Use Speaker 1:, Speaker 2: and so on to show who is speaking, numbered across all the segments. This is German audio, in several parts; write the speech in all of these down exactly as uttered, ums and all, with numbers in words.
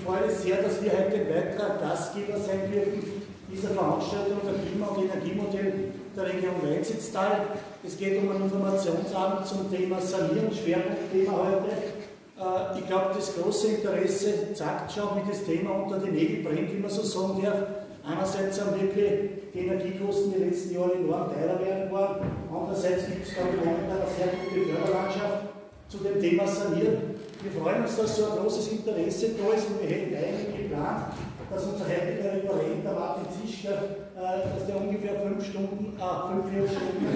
Speaker 1: freue mich sehr, dass wir heute ein weiterer Gastgeber sein dürfen dieser Veranstaltung der Klima- und Energiemodell der Region Weinsitztal. Es geht um einen Informationsabend zum Thema Sanieren, Schwerpunktthema heute. Äh, ich glaube, das große Interesse zeigt schon, wie das Thema unter die Nägel brennt, wie man so sagen darf. Einerseits haben wirklich die Energiekosten die letzten Jahre enorm teurer werden worden. Andererseits gibt es, glaube ich, momentan eine sehr gute Förderlandschaft zu dem Thema Sanieren. Wir freuen uns, dass so ein großes Interesse da ist und wir hätten eigentlich geplant, dass unser heutiger Referent, der Martin Zischka, äh, dass der ungefähr fünf Stunden, ah, fünf, vier Stunden,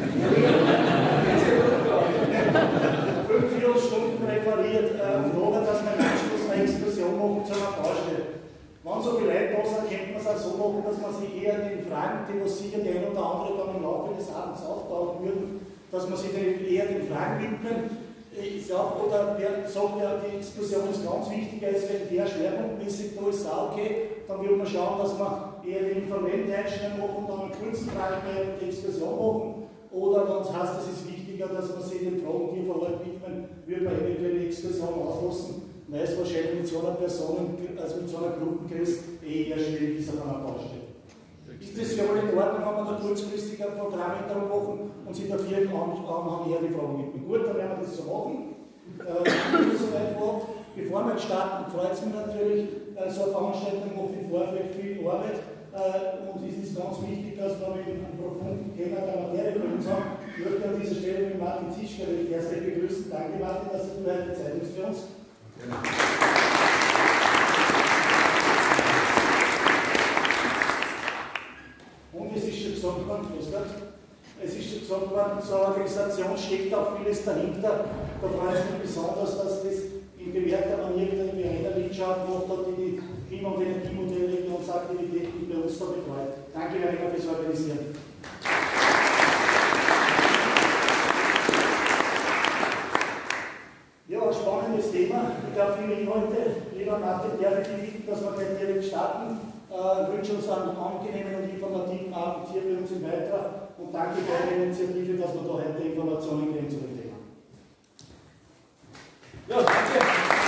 Speaker 1: fünf, vier Stunden referiert, äh, oder dass wir im Anschluss eine Exkursion machen zu einer Baustelle. Wenn so viele Leute da sind, könnte man es auch so machen, dass man sich eher den Fragen, die was sicher die ein oder andere dann im Laufe des Abends auftauchen würden, dass man sich eher den Fragen widmen. Ich glaube, oder wer sagt ja, die Exkursion ist ganz wichtig, als wenn der schwerpunktmäßig da ist, auch okay, dann will man schauen, dass wir eher den informellen Einstellung machen, dann einen kurzen Fragen und die Exkursion machen. Oder wenn es heißt, es ist wichtiger, dass man sich den Fragen, die vor Ort widmen, würde man eventuell die Exkursion auslassen, weil es wahrscheinlich mit so einer Person, also mit so einer Gruppengröße eh eher schwierig ist auf einer Baustelle. Ist das für alle in Ordnung, wenn wir da kurzfristig ein Programmänderung machen und sich dafür haben eher die Fragen widmen? Gut, dann werden wir das so machen. Äh, so weit vor. Bevor wir jetzt starten, freut es mich natürlich, äh, so eine Veranstaltung macht im Vorfeld viel Arbeit. Äh, und es ist ganz wichtig, dass wir mit einem profunden Kenner der Materie können sagen. Ich möchte an dieser Stelle mit Martin Zischka recht herzlich begrüßen. Danke, Martin, dass du heute Zeit nimmst für uns. Ja. Und es ist schon gesagt worden, es ist schon gesagt worden, so eine Organisation steckt auch vieles dahinter. Da freut es mich besonders, dass das in bewährter Manier wieder in Verena Wirtschaft macht hat, die die Klima- und Energiemodelle und unsere Aktivitäten bei uns da betreut. Danke, Verena, fürs Organisieren. Ja, ein spannendes Thema. Ich glaube, viele Inhalte. Lieber Martin, darf ich dich bitten, dass wir gleich direkt starten. Ich wünsche uns einen angenehmen und informativen Abend hier bei uns im Beitrag und danke für eure Initiative, dass wir da heute Informationen kriegen zu dem Thema. Ja, danke.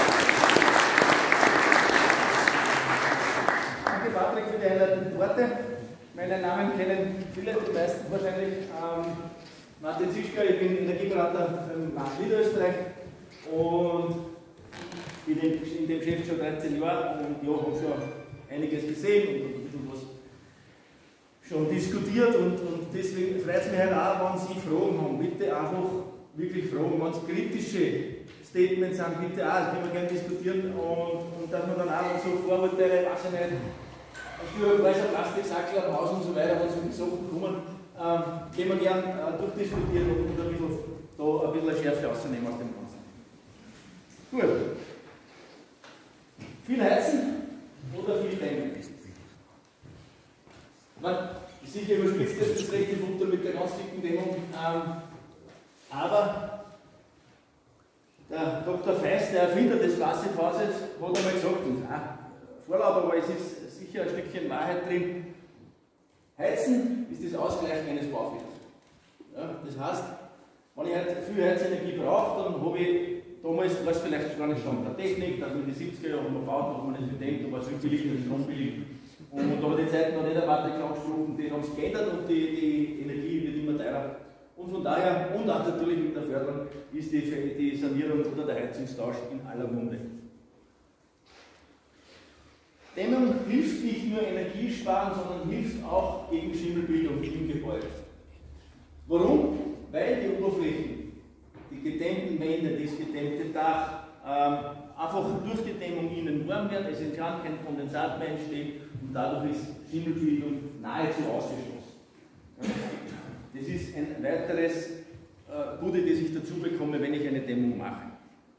Speaker 2: Danke, Patrick, für die einleitenden Worte. Meinen Namen kennen viele, die meisten wahrscheinlich. Ähm, Martin Zischka, ich bin Energieberater beim Markt Niederösterreich und bin in dem Geschäft schon dreizehn Jahre und ja, habe schon einiges gesehen und ein bisschen was schon diskutiert und, und deswegen freut es mich halt auch, wenn Sie Fragen haben. Bitte einfach wirklich Fragen, wenn es kritische Statements sind, bitte auch, das können wir gerne diskutieren und, und dass man dann auch so Vorurteile, weiß ich nicht, Steuerpreise, Plastiksackel am Haus und so weiter, wenn solche Sachen kommen, ähm, können wir gerne äh, durchdiskutieren und, und ein bisschen, da ein bisschen Schärfe rausnehmen aus dem Ganzen. Gut. Viel heizen oder viel denken. Man, sicher überspitzt das, das rechte Futter mit der ganz dicken Dämmung, ähm, aber der Doktor Feist, der Erfinder des Passivhauses, hat einmal gesagt, und ah, Vorlaut, aber es ist sicher ein Stückchen Wahrheit drin, Heizen ist das Ausgleichen eines Baufehlers. Ja, das heißt, wenn ich halt viel Heizenergie brauche, dann habe ich damals war es vielleicht gar nicht Stand der Technik, dass man in die siebziger Jahre gebaut hat, man nicht bedenkt, da war es viel billig, das ist noch billig. Und da war die Zeit noch nicht der Patrick angesprochen, die haben es geändert und die, die Energie wird immer teurer. Und von daher, und auch natürlich mit der Förderung, ist die, die Sanierung oder der Heizungstausch in aller Munde. Dämmung hilft nicht nur Energiesparen, sondern hilft auch gegen Schimmelbildung im Gebäude. Warum? Weil die Oberflächen, die gedämmten Wände, das gedämmte Dach, ähm, einfach durch die Dämmung innen warm werden, es kann kein Kondensat mehr entstehen und dadurch ist Schimmelbildung nahezu ausgeschlossen. Das ist ein weiteres äh, Gute, das ich dazu bekomme, wenn ich eine Dämmung mache.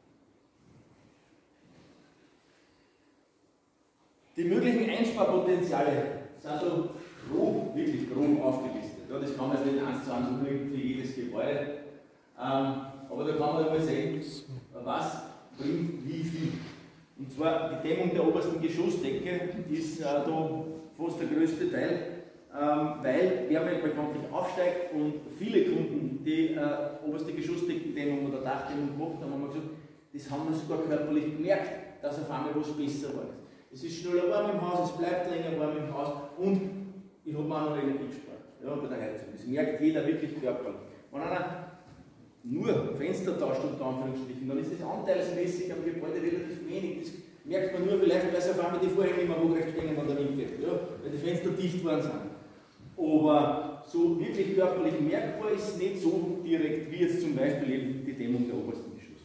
Speaker 2: Die möglichen Einsparpotenziale sind so grob, wirklich grob aufgelistet. Ja, das kann man nicht eins zu eins umlegen für jedes Gebäude. Ähm, aber da kann man mal sehen, was bringt wie viel. Und zwar die Dämmung der obersten Geschossdecke ist äh, da fast der größte Teil, ähm, weil Wärme bekanntlich aufsteigt und viele Kunden, die äh, oberste Geschossdeckendämmung oder Dachdämmung gemacht haben, haben gesagt, das haben wir sogar körperlich gemerkt, dass auf einmal was besser war. Es ist schneller warm im Haus, es bleibt länger warm im Haus und ich habe mir auch noch Energie gespart, ja, bei der Heizung. Das merkt jeder wirklich körperlich. Wenn einer nur Fenster tauscht, unter Anführungsstrichen, dann ist das anteilsmäßig am Gebäude relativ wenig. Das merkt man nur vielleicht, weil es auf einmal die Vorhänge immer hochrecht stehen, wenn der Wind geht, ja, weil die Fenster dicht worden sind. Aber so wirklich körperlich merkbar ist es nicht so direkt, wie jetzt zum Beispiel eben die Dämmung der obersten Geschosse.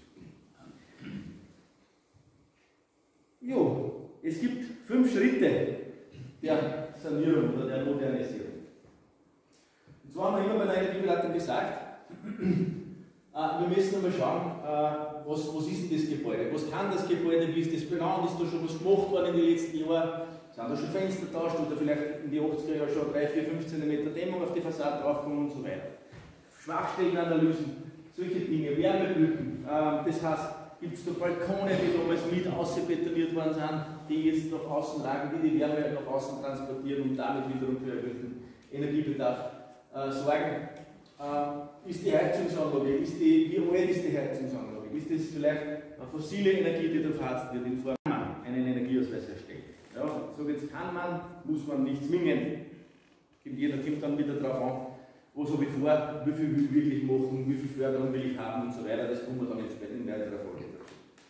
Speaker 2: Jo, es gibt fünf Schritte der Sanierung oder der Modernisierung. Und zwar haben wir immer bei der Energieberatung gesagt, Uh, wir müssen einmal schauen, uh, was, was ist denn das Gebäude, was kann das Gebäude, wie ist das benannt, ist da schon was gemacht worden in den letzten Jahren, sind da schon Fenster getauscht oder vielleicht in die achtziger Jahren schon drei, vier, fünf Zentimeter Dämmung auf die Fassade draufgekommen und so weiter. Schwachstellenanalysen, solche Dinge, Wärmebücken, uh, das heißt, gibt es da Balkone, die damals mit außenbetoniert worden sind, die jetzt nach außen lagen, die die Wärme nach außen transportieren und damit wiederum für erhöhten Energiebedarf uh, sorgen. Uh, ist die Heizungsanlage, ist die, wie alt ist die Heizungsanlage? Ist das vielleicht eine fossile Energie, die da verheizt wird, in Form einen Energieausweis erstellt? Ja, so jetzt kann man, muss man nicht zwingen. Jeder kommt dann wieder darauf an, was habe ich vor, wie viel will ich wirklich machen, wie viel Förderung will ich haben und so weiter. Das kommen wir dann jetzt in weiterer Folge dazu.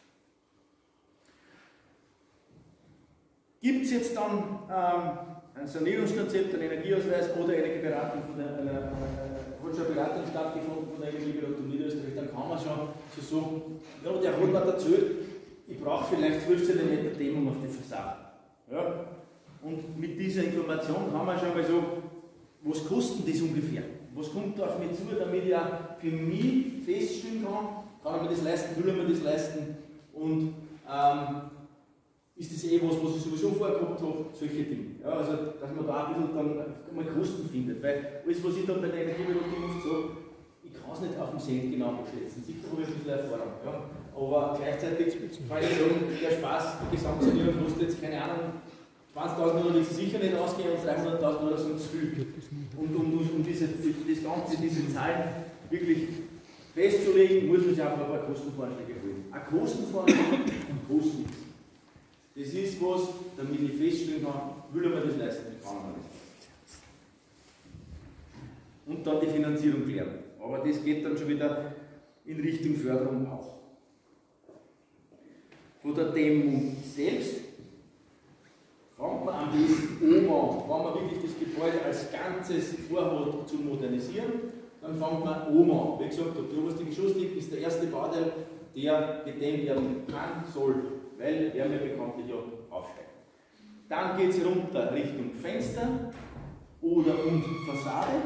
Speaker 2: Gibt es jetzt dann ähm, ein Sanierungskonzept, ein Energieausweis oder eine Beratung von der, eine, eine, hat schon eine Beratung stattgefunden von der Energieberatung Niederösterreich, dann kann man schon so sagen, ja, der hat mir erzählt, ich brauche vielleicht zwölf Zentimeter Dämmung auf die Fassade. Ja? Und mit dieser Information kann man schon mal sagen, was kostet das ungefähr? Was kommt da auf mich zu, damit ich auch für mich feststellen kann, kann ich mir das leisten, will ich mir das leisten und ähm, ist das eh was, was ich sowieso vorgehabt habe, solche Dinge. Ja, also, dass man da ein bisschen dann mal Kosten findet, weil alles, was ich dann bei der Energieberatung oft sage, ich kann es nicht auf dem Cent genau abschätzen. Sicher habe ich ein bisschen Erfahrung, ja. Aber gleichzeitig kann ich sagen, der Spaß, die Gesamtsanierung kostet jetzt, keine Ahnung, zwanzigtausend Euro wird es sicher nicht ausgehen und dreihunderttausend Euro sind zu viel. Und um, um diese, das Ganze, diese Zahlen wirklich festzulegen, muss man sich einfach ein paar Kostenvorschläge holen. Ein Kostenvorschlag kostet nichts. Das ist was, damit ich feststellen kann, will ich mir das leisten, kann man das. Und dann die Finanzierung klären. Aber das geht dann schon wieder in Richtung Förderung auch. Von der Dämmung selbst fängt man am besten oben an. Wenn man wirklich das Gebäude als Ganzes vorhat zu modernisieren, dann fängt man oben an. Wie gesagt, die oberste Geschossdecke ist der erste Bauteil, der gedämmt werden kann, soll, weil Wärme bekanntlich ja aufsteigt. Dann geht es runter Richtung Fenster oder und Fassade.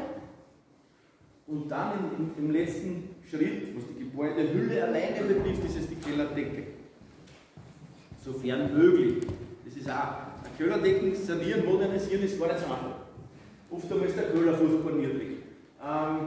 Speaker 2: Und dann im, im, im letzten Schritt, was die Gebäudehülle alleine betrifft, ist es die Kellerdecke. Sofern möglich. Das ist auch, eine Kellerdecken sanieren, modernisieren ist gar nicht so einfach. Oft einmal ist der Keller furchtbar niedrig. Ähm,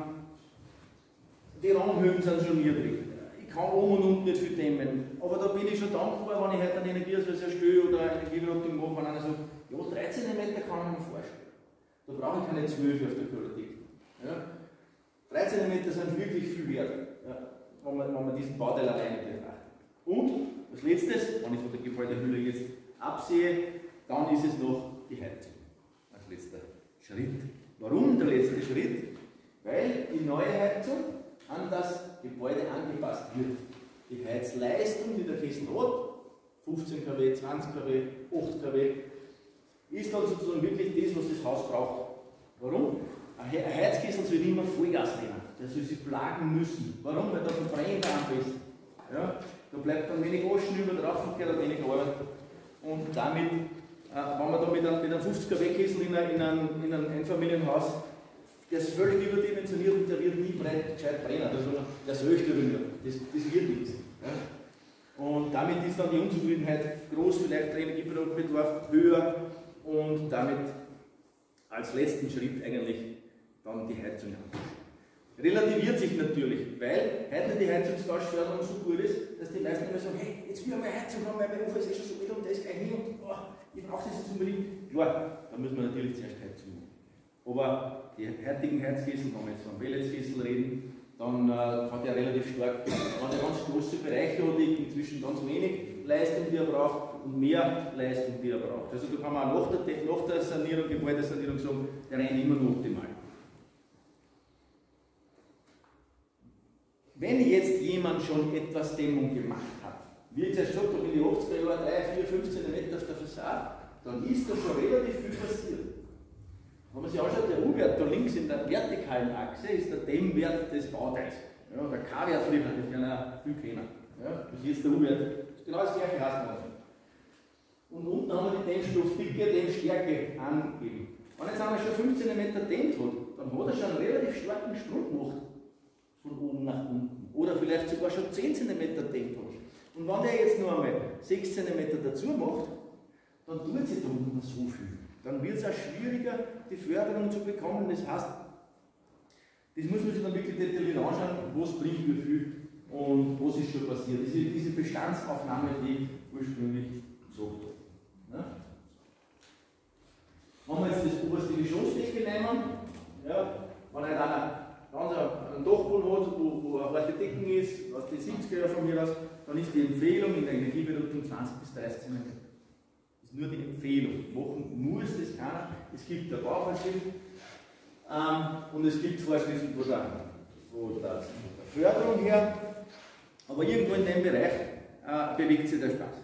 Speaker 2: die Rahmenhöhen sind schon niedrig. Ich kann oben und unten nicht viel dämmen. Aber da bin ich schon dankbar, wenn ich heute einen Energieausweis erstelle oder eine Energieberatung mache, wenn einer sagt, ja, drei Zentimeter kann ich mir vorstellen. Da brauche ich keine zwölf auf der Kellerdecke. Ja? drei Zentimeter sind wirklich viel wert, ja, wenn, man, wenn man diesen Bauteil alleine betrachtet. Und als letztes, wenn ich von der Gebäudehülle jetzt absehe, dann ist es noch die Heizung. Als letzter Schritt. Warum der letzte Schritt? Weil die neue Heizung an das Gebäude angepasst wird. Die Heizleistung, die der Kessel hat, fünfzehn Kilowatt, zwanzig Kilowatt, acht Kilowatt, ist dann sozusagen wirklich das, was das Haus braucht. Warum? Ein Heizkessel soll immer Vollgas nehmen. Der soll sich plagen müssen. Warum? Weil da verbrennt er am besten. Ja? Da bleibt dann wenig Aschen über drauf und geht dann wenig Arbeit. Und damit, äh, wenn man da mit einem, mit einem fünfzig Kilowatt Kessel in, in, ein, in ein Einfamilienhaus, der ist völlig überdimensioniert und der wird nie breit, gescheit brennen. Also, der söcht darüber. Das, das wird nichts. Ja? Und damit ist dann die Unzufriedenheit groß, vielleicht der Energiebedarf höher und damit als letzten Schritt eigentlich dann die Heizung an. Relativiert sich natürlich, weil heute die Heizungsgastförderung so gut ist, dass die meisten immer sagen, hey, jetzt will ich mal Heizung haben, weil mein Ofen ist eh schon so alt und der ist gleich hin und oh, ich brauche das jetzt unbedingt. Klar, da müssen wir natürlich zuerst Heizung machen. Aber die heutigen Heizkessel, wenn wir jetzt von Pelletskessel reden, dann äh, hat er relativ stark, wenn er ganz große Bereiche hat, inzwischen ganz wenig Leistung, die er braucht, und mehr Leistung, die er braucht. Also da kann man auch nach der, nach der Sanierung, Gebäudesanierung sagen, der rennt immer noch optimal. Wenn jetzt jemand schon etwas Dämmung gemacht hat, wie ich jetzt gesagt habe, in die achtziger Jahren drei, vier, fünf Zentimeter auf der Fassade, dann ist da schon relativ viel passiert. Wenn man sich anschaut, der U-Wert da links in der vertikalen Achse ist der Dämmwert des Bauteils. Ja, der K-Wert fliegt, das kann ja viel kennen. Ja, das ist jetzt der U-Wert. Das ist genau das gleiche Raster. Und unten haben wir die Dämmstoffdicke, Dämmstärke angegeben. Wenn jetzt einmal schon fünf Zentimeter dämmt hat, dann hat er schon einen relativ starken Sprung gemacht. Von oben nach unten. Oder vielleicht sogar schon zehn Zentimeter dämmt hat. Und wenn der jetzt noch einmal sechs Zentimeter dazu macht, dann tut sich da unten so viel. Dann wird es auch schwieriger, die Förderung zu bekommen. Das heißt, das muss man sich dann wirklich detailliert anschauen, was bringt wie viel und was ist schon passiert. Diese, diese Bestandsaufnahme, die ich ursprünglich gesagt habe. Ja? Wenn wir jetzt das oberste Geschossdecke nehmen, ja, wenn halt einer ganz einen Dachboden hat, wo, wo eine harte Decken ist, aus den siebziger Jahren von mir aus, dann ist die Empfehlung in der Energieberatung zwanzig bis dreißig Zentimeter. Das ist nur die Empfehlung. Machen muss das keiner. Es gibt eine Bauvorschrift ähm, und es gibt Vorschriften von der, von der, von der Förderung her, aber irgendwo in dem Bereich äh, bewegt sich der Spaß.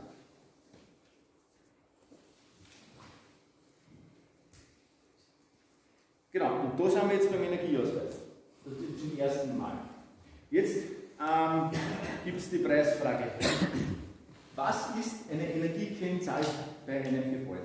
Speaker 2: Genau, und da sind wir jetzt beim Energieausweis. Das ist zum ersten Mal. Jetzt ähm, gibt es die Preisfrage. Was ist eine Energiekennzahl bei einem Gebäude?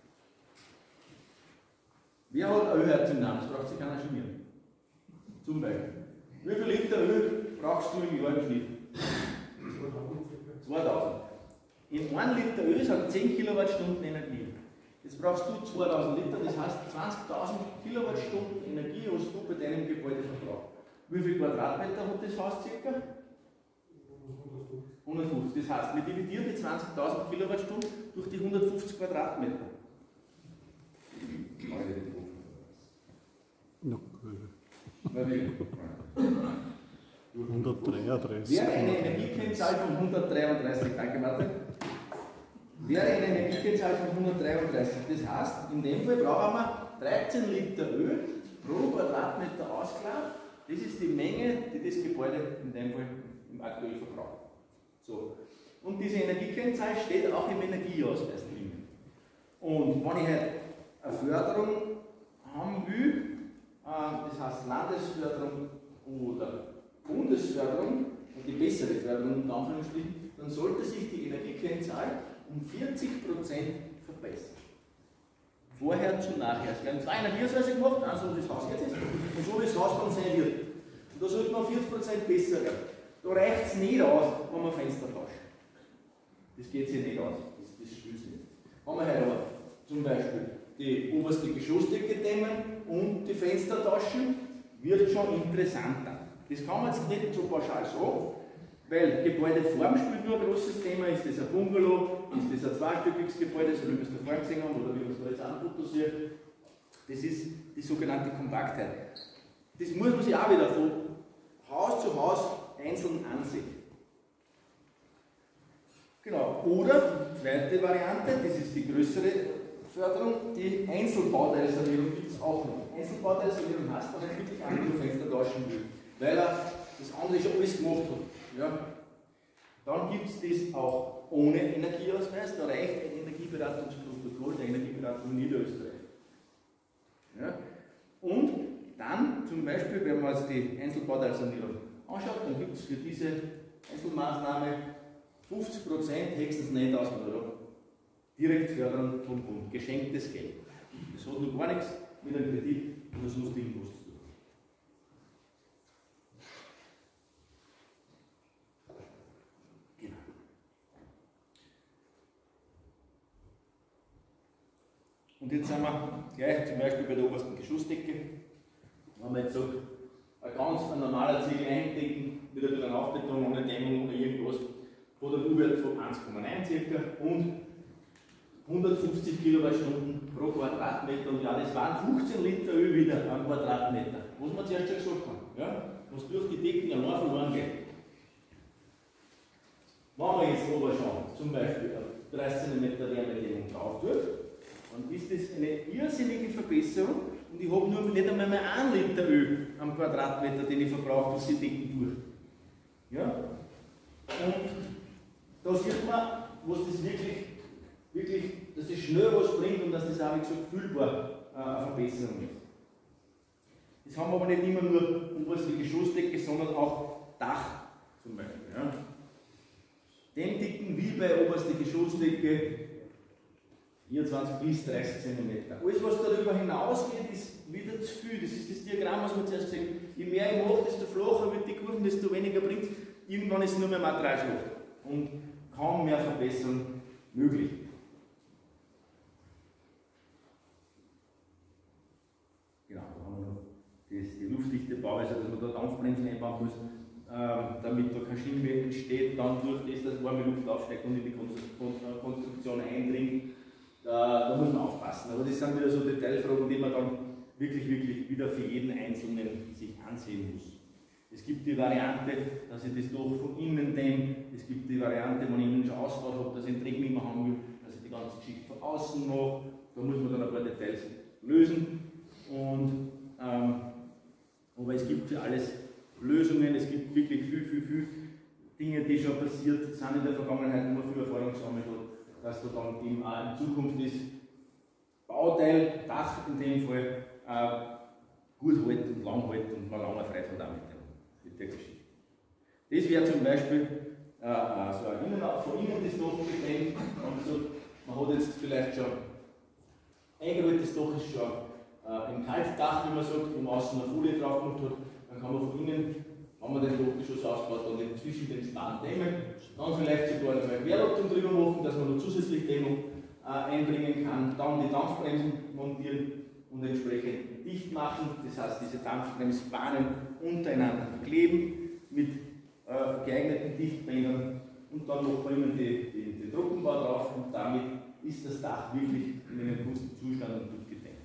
Speaker 2: Wer hat eine Ölheizung? Das braucht sich keiner genieren. Zum Beispiel. Wie viel Liter Öl brauchst du im Jahr im Schnitt? zweitausend. In einem Liter Öl sind zehn Kilowattstunden Energie. Jetzt brauchst du zweitausend Liter, das heißt zwanzigtausend Kilowattstunden Energie hast du bei deinem Gebäude verbraucht. Wie viel Quadratmeter hat das Haus circa? hundertfünfzig. Das heißt, wir dividieren die zwanzigtausend Kilowattstunden durch die hundertfünfzig Quadratmeter.
Speaker 3: Noch hundertdreiunddreißig.
Speaker 2: Wäre eine Energiekennzahl von hundertdreiunddreißig, danke Martin, wäre eine Energiekennzahl von hundertdreiunddreißig. Das heißt, in dem Fall brauchen wir dreizehn Liter Öl pro Quadratmeter Ausklar. Das ist die Menge, die das Gebäude in dem Fall im aktuell verbraucht. So. Und diese Energiekennzahl steht auch im Energieausweis drin. Und wenn ich halt eine Förderung haben will, das heißt Landesförderung oder Bundesförderung, und die bessere Förderung in Anführungsstrichen, dann sollte sich die Energiekennzahl um vierzig Prozent verbessern. Vorher zu nachher. Es werden zwei Energieausweise gemacht, also das Haus jetzt ist, und so wie das Haus dann sein wird. Und da sollte man vierzig Prozent besser werden. Da reicht es nicht aus, wenn man Fenster tauscht. Das geht sich nicht aus. Das, das spielt sich nicht. Wenn wir heute aber zum Beispiel die oberste Geschossdecke dämmen und die Fenster tauschen, wird schon interessanter. Das kann man jetzt nicht so pauschal sagen, weil Gebäudeform spielt nur ein großes Thema. Ist das ein Bungalow, ist das ein zweistöckiges Gebäude, so wie wir es da vorhin gesehen haben, oder wie wir es da jetzt anfotografiert. Das ist die sogenannte Kompaktheit. Das muss man sich auch wieder von Haus zu Haus einzeln ansehen. Genau. Oder, zweite Variante, das ist die größere Förderung, die Einzelbauteilsanierung gibt es auch noch. Einzelbauteilsanierung heißt, dass er wirklich andere Fenster tauschen will, weil er das andere schon alles gemacht hat. Ja. Dann gibt es das auch ohne Energieausweis, da reicht ein Energieberatungsprotokoll der Energieberatung in Niederösterreich. Ja. Und dann zum Beispiel, wenn man uns die Einzelbauteilsanierung anschaut, dann gibt es für diese Einzelmaßnahme fünfzig Prozent höchstens neuntausend Euro Direktförderung vom Bund, geschenktes Geld. Das hat noch gar nichts mit einem Kredit oder sonst irgendwas zu tun. Genau. Und jetzt sind wir gleich zum Beispiel bei der obersten Geschossdecke. Wenn man jetzt sagt, ein ganz ein normaler Ziegel eindecken, mit ein bisschen Aufbeton, ohne Dämmung oder irgendwas, hat einen U-Wert von eins Komma neun circa und hundertfünfzig Kilowattstunden pro Quadratmeter. Und ja, das waren fünfzehn Liter Öl wieder am Quadratmeter, was wir zuerst schon gesagt haben, ja? Was durch die Decken allein verloren geht. Wenn wir jetzt aber schauen, zum Beispiel dreißig Zentimeter Wärmedämmung drauf tue, dann ist das eine irrsinnige Verbesserung und ich habe nur nicht einmal mehr einen Liter Öl am Quadratmeter, den ich verbrauche, durch die Decken durch. Ja? Und da sieht man, was das wirklich, wirklich, dass das schnell was bringt und dass das auch, wie gesagt, fühlbar äh, eine Verbesserung ist. Das haben wir aber nicht immer nur oberste Geschossdecke, sondern auch Dach zum Beispiel. Ja. Dämmdicken wie bei oberste Geschossdecke vierundzwanzig bis dreißig Zentimeter. Alles, was darüber hinausgeht, ist wieder zu viel. Das ist das Diagramm, was wir zuerst sehen. Je mehr ich mache, desto flacher wird die Kurven, desto weniger bringt es. Irgendwann ist es nur mehr Materialschlacht und kaum mehr Verbesserung möglich. Genau, da haben wir noch das, die luftdichte Bau, also dass man da Dampfbremsen einbauen muss, äh, damit da kein Schimmel entsteht, dann durch das, dass warme Luft aufsteigt und in die Konstruktion eindringt. Da, da muss man aufpassen. Aber das sind wieder so Detailfragen, die man dann wirklich, wirklich wieder für jeden Einzelnen sich ansehen muss. Es gibt die Variante, dass ich das doch von innen dämme. Es gibt die Variante, wenn ich innen schon ausgebaut habe, dass ich einen Dreck nicht mehr haben will, dass ich die ganze Geschichte von außen mache. Da muss man dann ein paar Details lösen. Und, ähm, aber es gibt für alles Lösungen. Es gibt wirklich viel, viel, viel Dinge, die schon passiert sind in der Vergangenheit, wo man viel Erfahrung gesammelt hat, dass da dann eben auch in Zukunft das Bauteil, Dach in dem Fall, äh, gut hält und lang hält und man lange Freude hat auch mit, dem, mit der Geschichte. Das wäre zum Beispiel äh, äh, so ein Innen, von innen das Dach gedämmt. Also, man hat jetzt vielleicht schon eingerolltes Dach, ist schon äh, ein Kaltdach, wie man sagt, wo man außen eine Folie drauf gemacht hat. Dann kann man von innen, wenn man den Dachgeschoss ausbaut, dann zwischen den Span dämmen. Dann vielleicht sogar noch eine Wehrloctung drüber machen, dass man noch zusätzlich Dämmung äh, einbringen kann. Dann die Dampfbremsen montieren und entsprechend dicht machen. Das heißt, diese Dampfbremsbahnen untereinander verkleben mit äh, geeigneten Dichtbändern und dann macht man immer die, die, den Trockenbau drauf und damit ist das Dach wirklich in einem guten Zustand und gut gedämmt.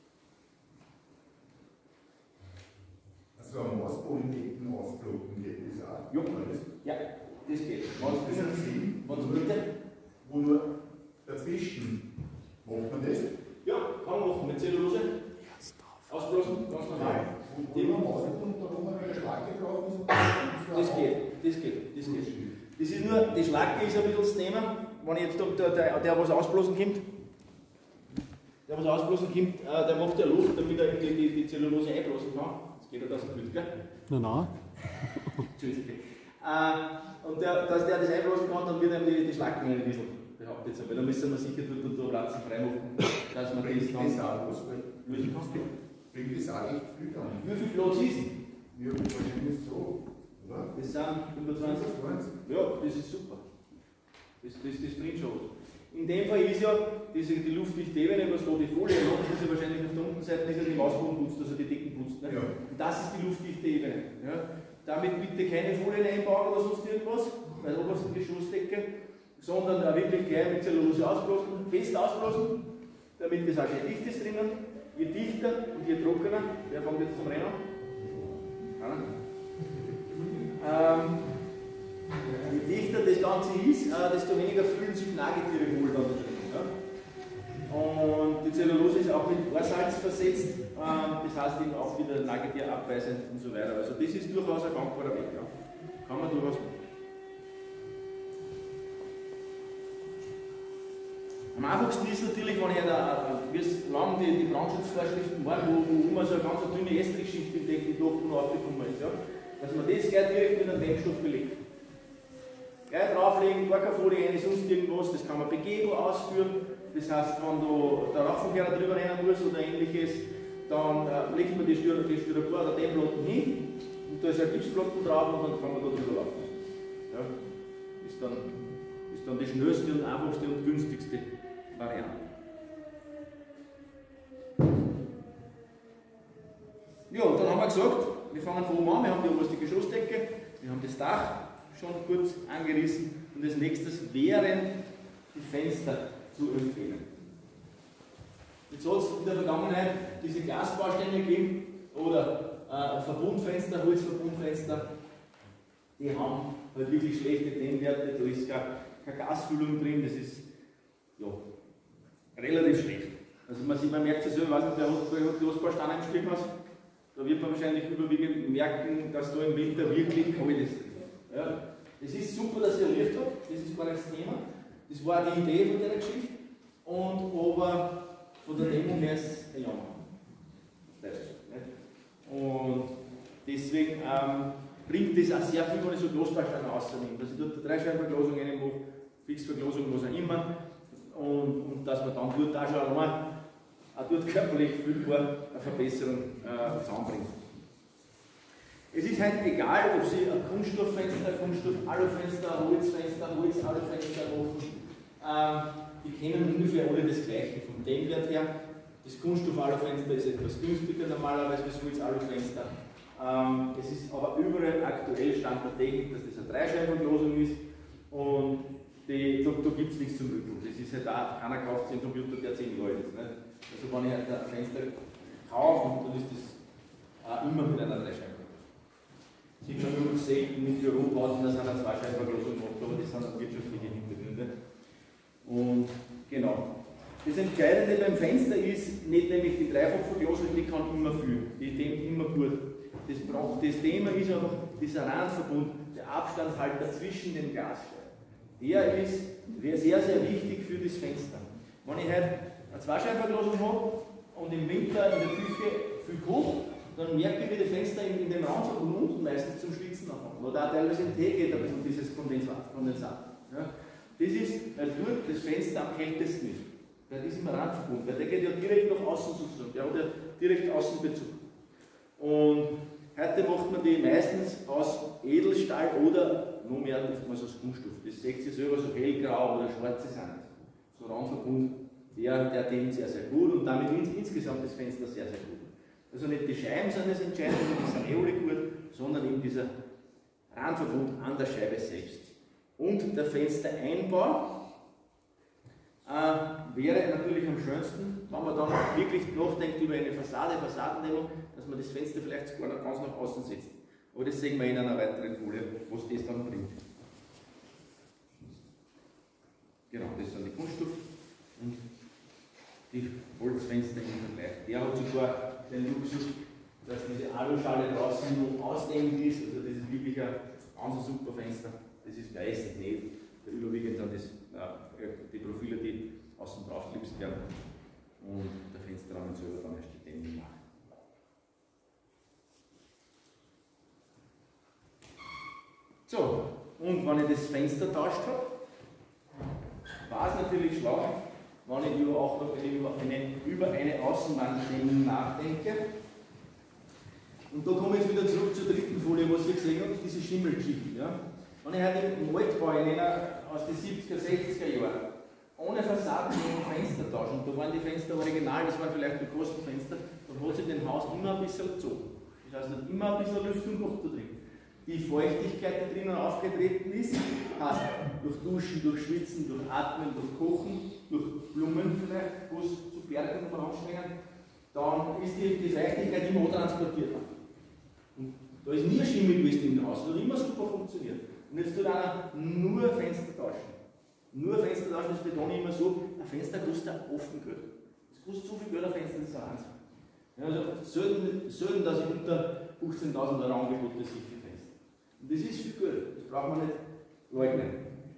Speaker 3: Also am Maßbodendecken aufblocken geht das auch?
Speaker 2: Jo. Ja, das geht. Was können Sie? Was bitte?
Speaker 3: Wo nur dazwischen macht man das?
Speaker 2: Ja, kann man machen mit Zellulose. Ausblasen, ganz normal.
Speaker 3: Wo man Maßboden und da wo man eine Schlacke drauf ist?
Speaker 2: Das geht, das geht, das geht. Das ist nur, die Schlacke ist ein bisschen das Thema. Wenn ich jetzt der, der, der was ausblasen kommt, der was ausblasen kommt, äh, der macht ja Luft, damit er die, die, die Zellulose einblasen kann. Jetzt geht er das gut, gell?
Speaker 4: Nein, nein.
Speaker 2: Entschuldigung. Äh, und der, dass der das einblasen kann, dann wird ihm die, die Schlacken ein bisschen behauptet sein. Weil da müssen wir sicher dort und da Platz frei machen, dass man das dann lösen kann.
Speaker 3: Bringt das auch echt viel an.
Speaker 2: Wie viel Platz ist?
Speaker 3: Ja, wahrscheinlich so, oder?
Speaker 2: Das sind fünfundzwanzig. Ja, das ist super. Das, das, das bringt schon was. In dem Fall ist ja diese, die luftdichte Ebene, was da die Folie macht, ist ja wahrscheinlich auf der unten Seite ist ja die Mausboden putzt, also die Decken putzt. Ne? Ja. Und das ist die luftdichte Ebene. Ja? Damit bitte keine Folien einbauen oder sonst irgendwas, bei der obersten Geschossdecke, sondern auch wirklich gleich mit Zellulose ausblasen, fest ausblasen, damit das auch sehr dicht ist drinnen. Je dichter und je trockener, wer fängt jetzt zum Rennen an? Ähm, je dichter das Ganze ist, äh, desto weniger fühlen sich Nagetiere wohl da drin. Ja? Und die Zellulose ist auch mit Ohrsalz versetzt, äh, das heißt eben auch wieder Nagetier abweisend und so weiter. Also das ist durchaus ein gangbarer Weg. Ja? Kann man durchaus machen. Am einfachsten ist natürlich, wenn ich da, wie es lang die, die Brandschutzvorschriften waren, wo, wo immer so eine ganz dünne Estrichschicht im Deck noch aufgekommen ist, ja, dass man das gleich direkt mit einem Dämmstoff belegt. Gleich drauflegen, gar keine Folie rein, sonst irgendwas, das kann man begehbar ausführen. Das heißt, wenn da der Raffenkehrer drüber rennen muss oder ähnliches, dann äh, legt man die Styropor oder Dämmplatten hin und da ist ein Gipsplatten drauf und dann kann man da drüber laufen. Ja, ist, dann, ist dann die schnellste und einfachste und günstigste Variante. Ja, und dann haben wir gesagt, wir fangen von oben an, wir haben die oberste Geschossdecke, wir haben das Dach schon kurz angerissen und als nächstes wären die Fenster zu empfehlen. Jetzt hat es in der Vergangenheit diese Glasbausteine gegeben oder äh, Verbundfenster, Holzverbundfenster, die haben halt wirklich schlechte Dämmwerte, da ist gar keine Gasfüllung drin, das ist ja, relativ schlecht. Also man, sieht, man merkt es selber, wer hat Losbausteine im Spielhaus? Da wird man wahrscheinlich überwiegend merken, dass da im Winter wirklich kalt ist. Ja. Es ist super, dass ich erlebt habe, das ist gar nicht das Thema. Das war die Idee von der Geschichte. Und aber von der Demo her ist es ein Jammer. Und deswegen ähm, bringt das auch sehr viel, wenn ich so Glasbausteine rausnehme. Dass ich dort eine Dreischeibenverglasung reinmache, Fixverglasung, was auch immer. Und, und dass man dann dort auch schon allein, auch dort körperlich fühlbar eine Verbesserung äh, zusammenbringt. Es ist halt egal, ob Sie ein Kunststofffenster, ein Kunststoff-Alufenster, ein Holzfenster, ein Holz-Alufenster machen. Ähm, die kennen ungefähr alle das Gleiche. Vom Dämmwert her, das Kunststoff-Alufenster ist etwas günstiger normalerweise als das Holz-Alufenster. Ähm, es ist aber überall aktuell Stand der Technik, dass das eine Dreischeibenverglasung ist. Und die, da, da gibt es nichts zum Rütteln. Das ist halt auch, keiner kauft sich einen Computer, der zehn Jahre ist. Nicht? Also wenn ich halt ein Fenster kaufe, dann ist das auch immer mit einer Dreischeibenverglasung. Sieht man nur selten mit Bürobauten, dass einer Zweischeibenverglasung macht, aber das sind auch wirtschaftliche Hintergründe. Und genau. Das Entscheidende beim Fenster ist nicht nämlich die Dreifachverglasung, die kann immer viel, die dämmt immer gut. Das, das Thema ist einfach dieser Randverbund, der Abstandshalter zwischen den Glasscheiben. Der ist sehr, sehr wichtig für das Fenster. Wenn ich halt eine Zweischeibenverglasung habe und im Winter in der Küche viel koche, dann merke ich, wie die Fenster in, in dem Raum von unten meistens zum Schwitzen anfangen. Oder auch teilweise im Tee geht ein bisschen dieses Kondensat. Kondensat ja. Das ist, weil dort das Fenster am kältesten ist. Bei diesem Randverbund. Weil der geht ja direkt nach außen sozusagen. Der hat ja direkt Außenbezug. Und heute macht man die meistens aus Edelstahl oder noch mehr oftmals aus Kunststoff. Das seht ihr selber, so hellgrau oder schwarze sind. So Randverbund, der, der dämmt sehr, sehr gut und damit ins, insgesamt das Fenster sehr, sehr gut. Also nicht die Scheiben sind das Entscheidende, die sind eh alle gut, sondern eben dieser Randverbund an der Scheibe selbst. Und der Fenstereinbau äh, wäre natürlich am schönsten, wenn man dann wirklich nachdenkt über eine Fassade, Fassadendämmung, dass man das Fenster vielleicht sogar noch ganz nach außen setzt. Aber das sehen wir in einer weiteren Folie, was das dann bringt. Genau, das sind die Kunststoff und die Holzfenster im Vergleich. Der hat sogar den Luxus, dass diese Aluschale draußen noch ausdehnt ist, also das ist wirklich ein ganz super Fenster. Das ist meistens nicht, der überwiegend dann das, äh, die Profile, die außen drauf klipst werden und der Fensterrahmen selber dann erst die Dämmung macht. So, und wenn ich das Fenster tauscht habe, war es natürlich schlau, wenn ich über, auch noch über eine, über eine Außenwanddämmung nachdenke. Und da komme ich jetzt wieder zurück zur dritten Folie, was ihr gesehen habt, diese Schimmelgeschichten. Ja? Wenn ich heute im Altbau in einer aus den siebziger, sechziger Jahren ohne Fassaden und Fenster tauschen, da waren die Fenster original, das waren vielleicht die Kostenfenster, dann hat sich dem Haus immer ein bisschen gezogen. Das heißt, nicht immer ein bisschen Lüftung gehabt da drin. Die Feuchtigkeit, die drinnen aufgetreten ist, heißt durch Duschen, durch Schwitzen, durch Atmen, durch Kochen, durch Blumen vielleicht, wo es zu Bergen voranschwingen, dann ist die, die Feuchtigkeit immer transportiert. Und da ist nie Schimmel gewesen im Haus, das hat immer super funktioniert. Und jetzt tut einer nur Fenster tauschen. Nur Fenster tauschen, das betone ich immer so, ein Fenster kostet offen Geld. Es kostet so viel Geld, ein Fenster, das ist ein Wahnsinn. Ja, also selten, selten, dass ich unter fünfzehntausend Euro Angebote sehe für Fenster. Und das ist viel Geld, das braucht man nicht leugnen.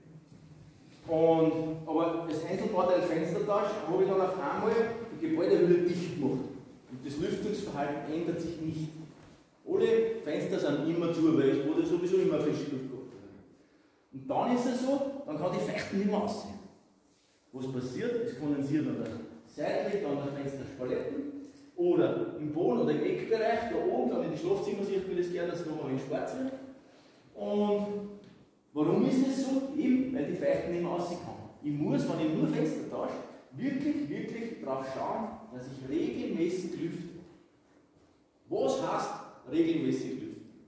Speaker 2: Und, aber das Einzelbauteil Fenstertausch habe ich dann auf einmal die Gebäudehülle dicht gemacht. Und das Lüftungsverhalten ändert sich nicht. Alle Fenster sind immer zu, weil es wurde sowieso immer frische Luft gehabt. Und dann ist es so, dann kann die Feuchten nicht mehr aussehen. Was passiert? Es kondensiert an der seitlich, an der Fensterspaletten oder im Boden oder im Eckbereich, da oben, dann in die Schlafzimmer sieht man das gerne, dass es noch ein schwarz wird. Und warum ist das so? Eben, weil die Feuchten nicht mehr aussehen kann. Ich muss, wenn ich nur Fenster tausche, wirklich, wirklich darauf schauen, dass ich regelmäßig lüfte. Was heißt regelmäßig lüften?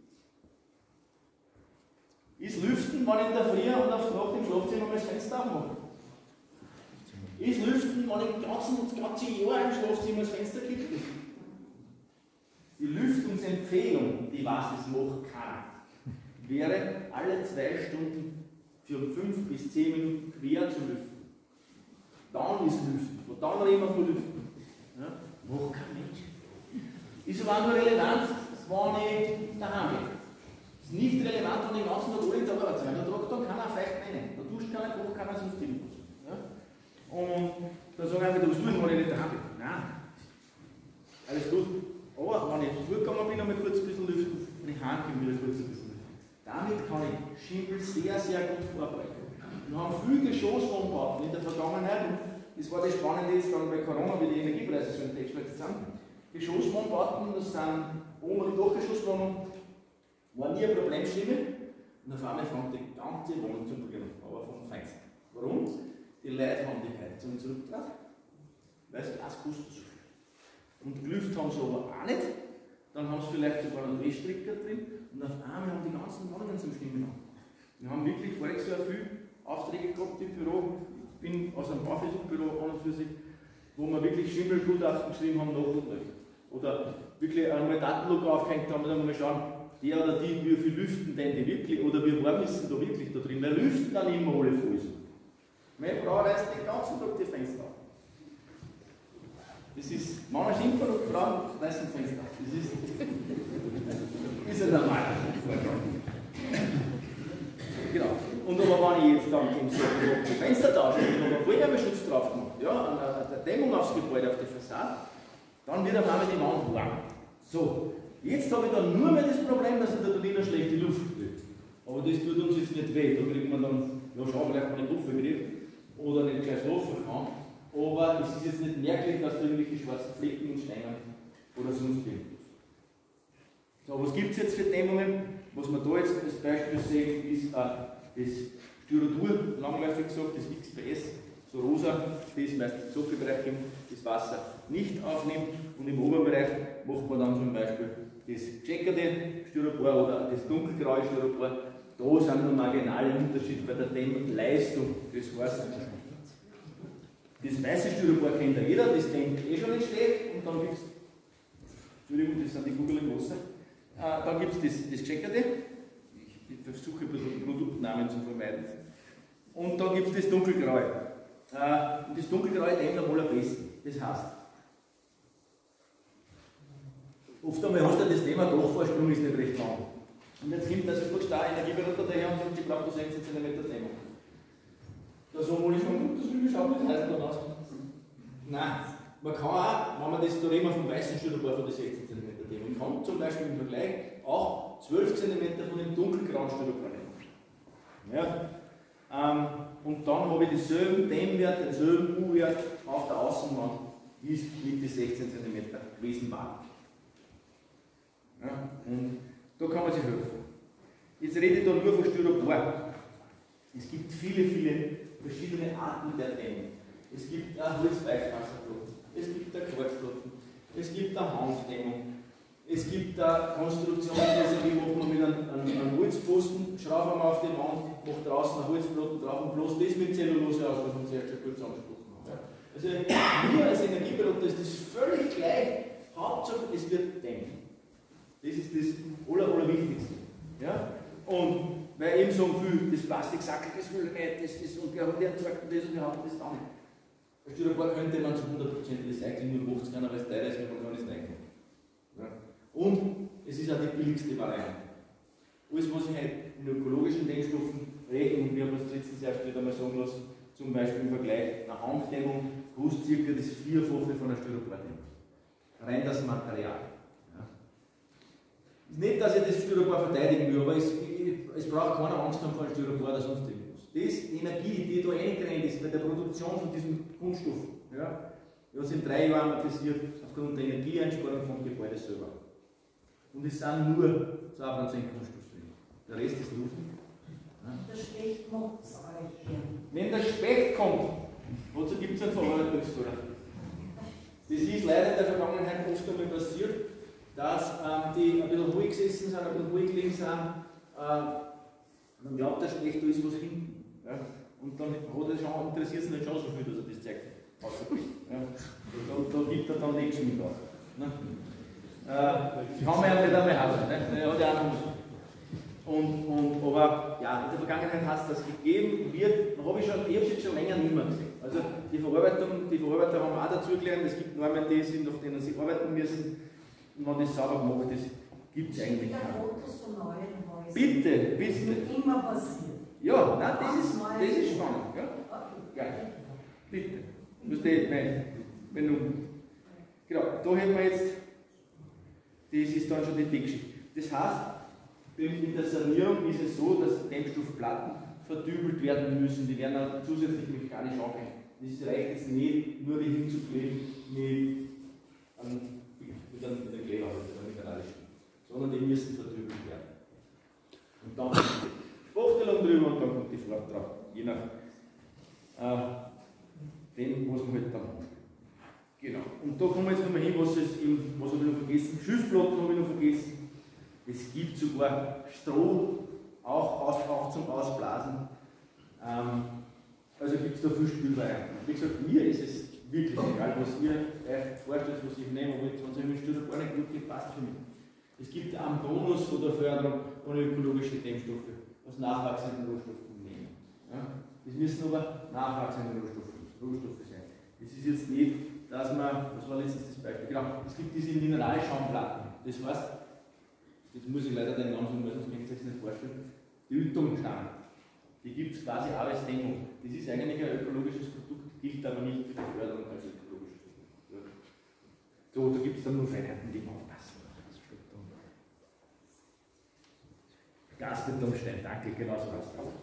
Speaker 2: Ist Lüften, wenn ich in der Früh und auf die Nacht im Schlafzimmer das Fenster aufmache? Ist Lüften, wenn ich das ganze Jahr im Schlafzimmer das Fenster kippe? Die Lüftungsempfehlung, die was es macht kann, wäre alle zwei Stunden für fünf bis zehn Minuten quer zu lüften. dann ist Lüften. Von dann reden wir von Lüften. Ja? Macht kein Mensch. Ist aber auch nur relevant, wenn ich daheim bin. Es ist nicht relevant, wenn ich den ganzen Tag alle Tag arbeite. Da tragt dann keiner feucht rein. Da duscht keiner, kocht keiner, sonst irgendwas. Ja? Und dann sagen wir, du musst tun, wenn ich nicht daheim bin. Nein. Alles gut. Aber wenn ich zurückgegangen bin, einmal kurz ein bisschen lüften, wenn ich heimkomme, wieder kurz ein bisschen lüften. Damit kann ich Schimmel sehr, sehr gut vorbeugen. Wir haben viele Geschosswohnbauten in der Vergangenheit, und das war das Spannende jetzt dann bei Corona, wie die Energiepreise so entdeckt sind. Geschosswohnbauten, das sind oben die Dachgeschosswohnung, war nie ein Problem, Schimmel, und auf einmal fängt die ganze Wohnung zu brennen, aber vom Feinsten. Warum? Die Leute haben die Heizung zurückgebracht, weil es Gas kostet so viel. Und gelüft haben sie aber auch nicht, dann haben sie vielleicht sogar einen Drehstricker drin, und auf einmal haben die ganzen Wohnungen zum Stimmen an. Wir haben wirklich voriges Jahr viel Aufträge gehabt im Büro. Ich bin aus einem Bauphysik-Büro an und für sich, wo wir wirklich Schimmelgutachten geschrieben haben, nach und nach. Oder wirklich einmal Datenlog aufgehängt haben und dann mal schauen, der oder die, wie viel lüften denn die wirklich, oder wie warm ist denn da wirklich da drin, weil lüften dann immer alle voll sind. Meine Frau reißt den ganzen Tag die Fenster auf. Das ist, Männer schimpfen und Frauen reißen Fenster auf. Das ist, ist ja normal. Genau. Und aber wenn ich jetzt dann eben so die Fenster tausche und einen Feuerwehrschutz drauf gemacht, ja, eine Dämmung aufs Gebäude, auf die Fassade, dann wird auf einmal die Wand warm. So, jetzt habe ich dann nur mehr das Problem, dass in der Berliner schlechte Luft kriegt. Aber das tut uns jetzt nicht weh, da kriegt man dann, ja schau, vielleicht keine Luft kriegt oder nicht gleich schlafen kann. Aber es ist jetzt nicht merklich, dass da irgendwelche schwarzen Flecken entstehen oder sonst irgendwas. So, was gibt es jetzt für Dämmungen? Was wir da jetzt als Beispiel sehen, ist äh, das Styrodur, langläufig gesagt, das X P S, so rosa, das meist im Sockelbereich das Wasser nicht aufnimmt, und im Oberbereich macht man dann zum Beispiel das gecheckerte Styropor oder das dunkelgraue Styropor. Da sind nur marginale Unterschiede bei der Dämmleistung. Das heißt, das weiße Styropor kennt ja jeder, das dämmt eh schon nicht steht, und dann gibt es, Entschuldigung, das sind die kugeligen Wasser. Äh, dann gibt es das, das gecheckerte, ich versuche ein bisschen Produktnamen zu vermeiden, und dann gibt es das dunkelgraue. Äh, und das dunkelgraue dämmt am allerbesten. Das heißt, oft einmal hast du das Thema Dachvorsprung ist nicht recht lang. Und jetzt kommt also kurz da ein Energieberater daher und sagt, ich brauche da sechzehn Zentimeter Dämmung. Da sagen wir schon, gut, das will ich schauen, wie das heißt dann aus. Nein, man kann auch, wenn man das, da reden wir vom weißen Styropor von den sechzehn Zentimeter Dämmung, kann zum Beispiel im Vergleich auch zwölf Zentimeter von dem dunkelgrauen Styropor nehmen. Ja. Ähm, und dann habe ich denselben Dämmwert, denselben U-Wert auf der Außenwand, wie es mit den sechzehn Zentimeter gewesen war. Ja. Und da kann man sich helfen. Jetzt rede ich da nur von Styropor. Es gibt viele, viele verschiedene Arten der Dämmung. Es gibt eine Holzweichwasserplatten, es gibt eine Kalkplatten, es gibt eine Hanfdämmung, es gibt eine Konstruktion, die macht man mit einem, einem, einem Holzpfosten, schrauben wir auf die Wand, macht draußen eine Holzplatte drauf und bloß das mit Zellulose aus, was wir zuerst schon kurz angesprochen haben. Also mir als Energieberater ist das völlig gleich, Hauptsache es wird dämmen. Das ist das Aller, Allerwichtigste. Ja? Und weil eben so viel, das Plastiksack, das will ich nicht, das ist, und der hat erzeugt das und wir haben das auch nicht. Bei Styropor könnte man zu hundert Prozent recyceln, nur macht es keiner, weil es teuer ist, wenn man gar nichts reinkommt. Ja? Und es ist auch die billigste Variante. Alles, was ich halt in ökologischen Dämmstoffen rede, und wir haben das letztes Jahr später mal sagen lassen, zum Beispiel im Vergleich, eine Hanfdämmung kostet circa das Vierfache von einer Styropor-Dämmung. Rein das Material. Nicht, dass ich das Styropor verteidigen will, aber es, es braucht keine Angst haben vor Styropor oder sonst irgendwas. Die Energie, die da eingetrennt ist bei der Produktion von diesem Kunststoff, ja, was in drei Jahren passiert, aufgrund der Energieeinsparung vom Gebäude selber. Und es sind nur zwei Prozent Kunststoff drin. Der Rest ist Luft. Ja.
Speaker 4: Der Specht macht es euch hier.
Speaker 2: Wenn der Specht kommt, wozu gibt es einen Verarbeitungsfehler? Das ist leider in der Vergangenheit oft einmal passiert, dass ähm, die ein bisschen ruhig gesessen sind, ein bisschen ruhig gelegen sind, ähm, dann glaubt der Specht, da ist was hinten. Ja? Und dann interessiert es nicht schon so viel, dass er das zeigt. Ja? Da, da gibt er dann nichts mit auf. Ne? Äh, kann man ja nicht einmal haben. Ne? Er hat ja auch noch. Und, und, aber ja, in der Vergangenheit hat es das gegeben, wird, habe ich schon, ich habe es jetzt schon länger nicht mehr gesehen. Also die Verarbeitung, die Verarbeiter haben auch dazu gelernt, es gibt Normen, die sind, nach denen sie arbeiten müssen. Und wenn das sauber gemacht ist, gibt es eigentlich keine.
Speaker 4: Fotos von neuen Häusern.
Speaker 2: Bitte, bitte.
Speaker 4: Das wird immer passieren.
Speaker 2: Ja, nein, das ist, das ist spannend. Ja? Ja. Bitte. Du musst nein, wenn du. Genau, da hätten wir jetzt, das ist dann schon die Deckgeschichte. Das heißt, in der Sanierung ist es so, dass Dämmstoffplatten verdübelt werden müssen, die werden auch zusätzlich mechanisch angehängt. Das reicht jetzt nicht, nur die hinzukleben mit einem, mit einem, mit einem Kleber, mit einem mineralischen, sondern die müssen verdübelt werden. Und dann kommt die Spachtelung drüber und dann kommt die Farbe drauf, je nach äh, dem, was man halt dann hat. Genau. Und da kommen wir jetzt nochmal hin, was, es im, was habe ich noch vergessen? Schiffplatten habe ich noch vergessen. Es gibt sogar Stroh, auch, aus, auch zum Ausblasen. Ähm, also gibt es da viel Spielweise. Wie gesagt, mir ist es wirklich egal, was ihr euch vorstellt, was ich nehme, ob ich zwanzig Minuten gar nicht gut geht, passt für mich. Es gibt einen Bonus von der Förderung ohne ökologische Dämmstoffe aus nachwachsenden Rohstoffen nehmen. Ja? Das müssen aber nachwachsende Rohstoffe, Rohstoffe sein. Das ist jetzt nicht, dass man, was war letztens das Beispiel? Genau, es gibt diese Mineralschaumplatten. Das heißt, jetzt muss ich leider den Namen sagen, weil sonst könnt ihr euch nicht vorstellen, die Ytongstangen. Die gibt es quasi auch als Dämmung. Das ist eigentlich ein ökologisches Produkt, gilt aber nicht für die Förderung als ökologisches Produkt. Ja. So, da gibt es dann nur Feinheiten, die man aufpassen. Gasbetonstein, danke, genau so was das.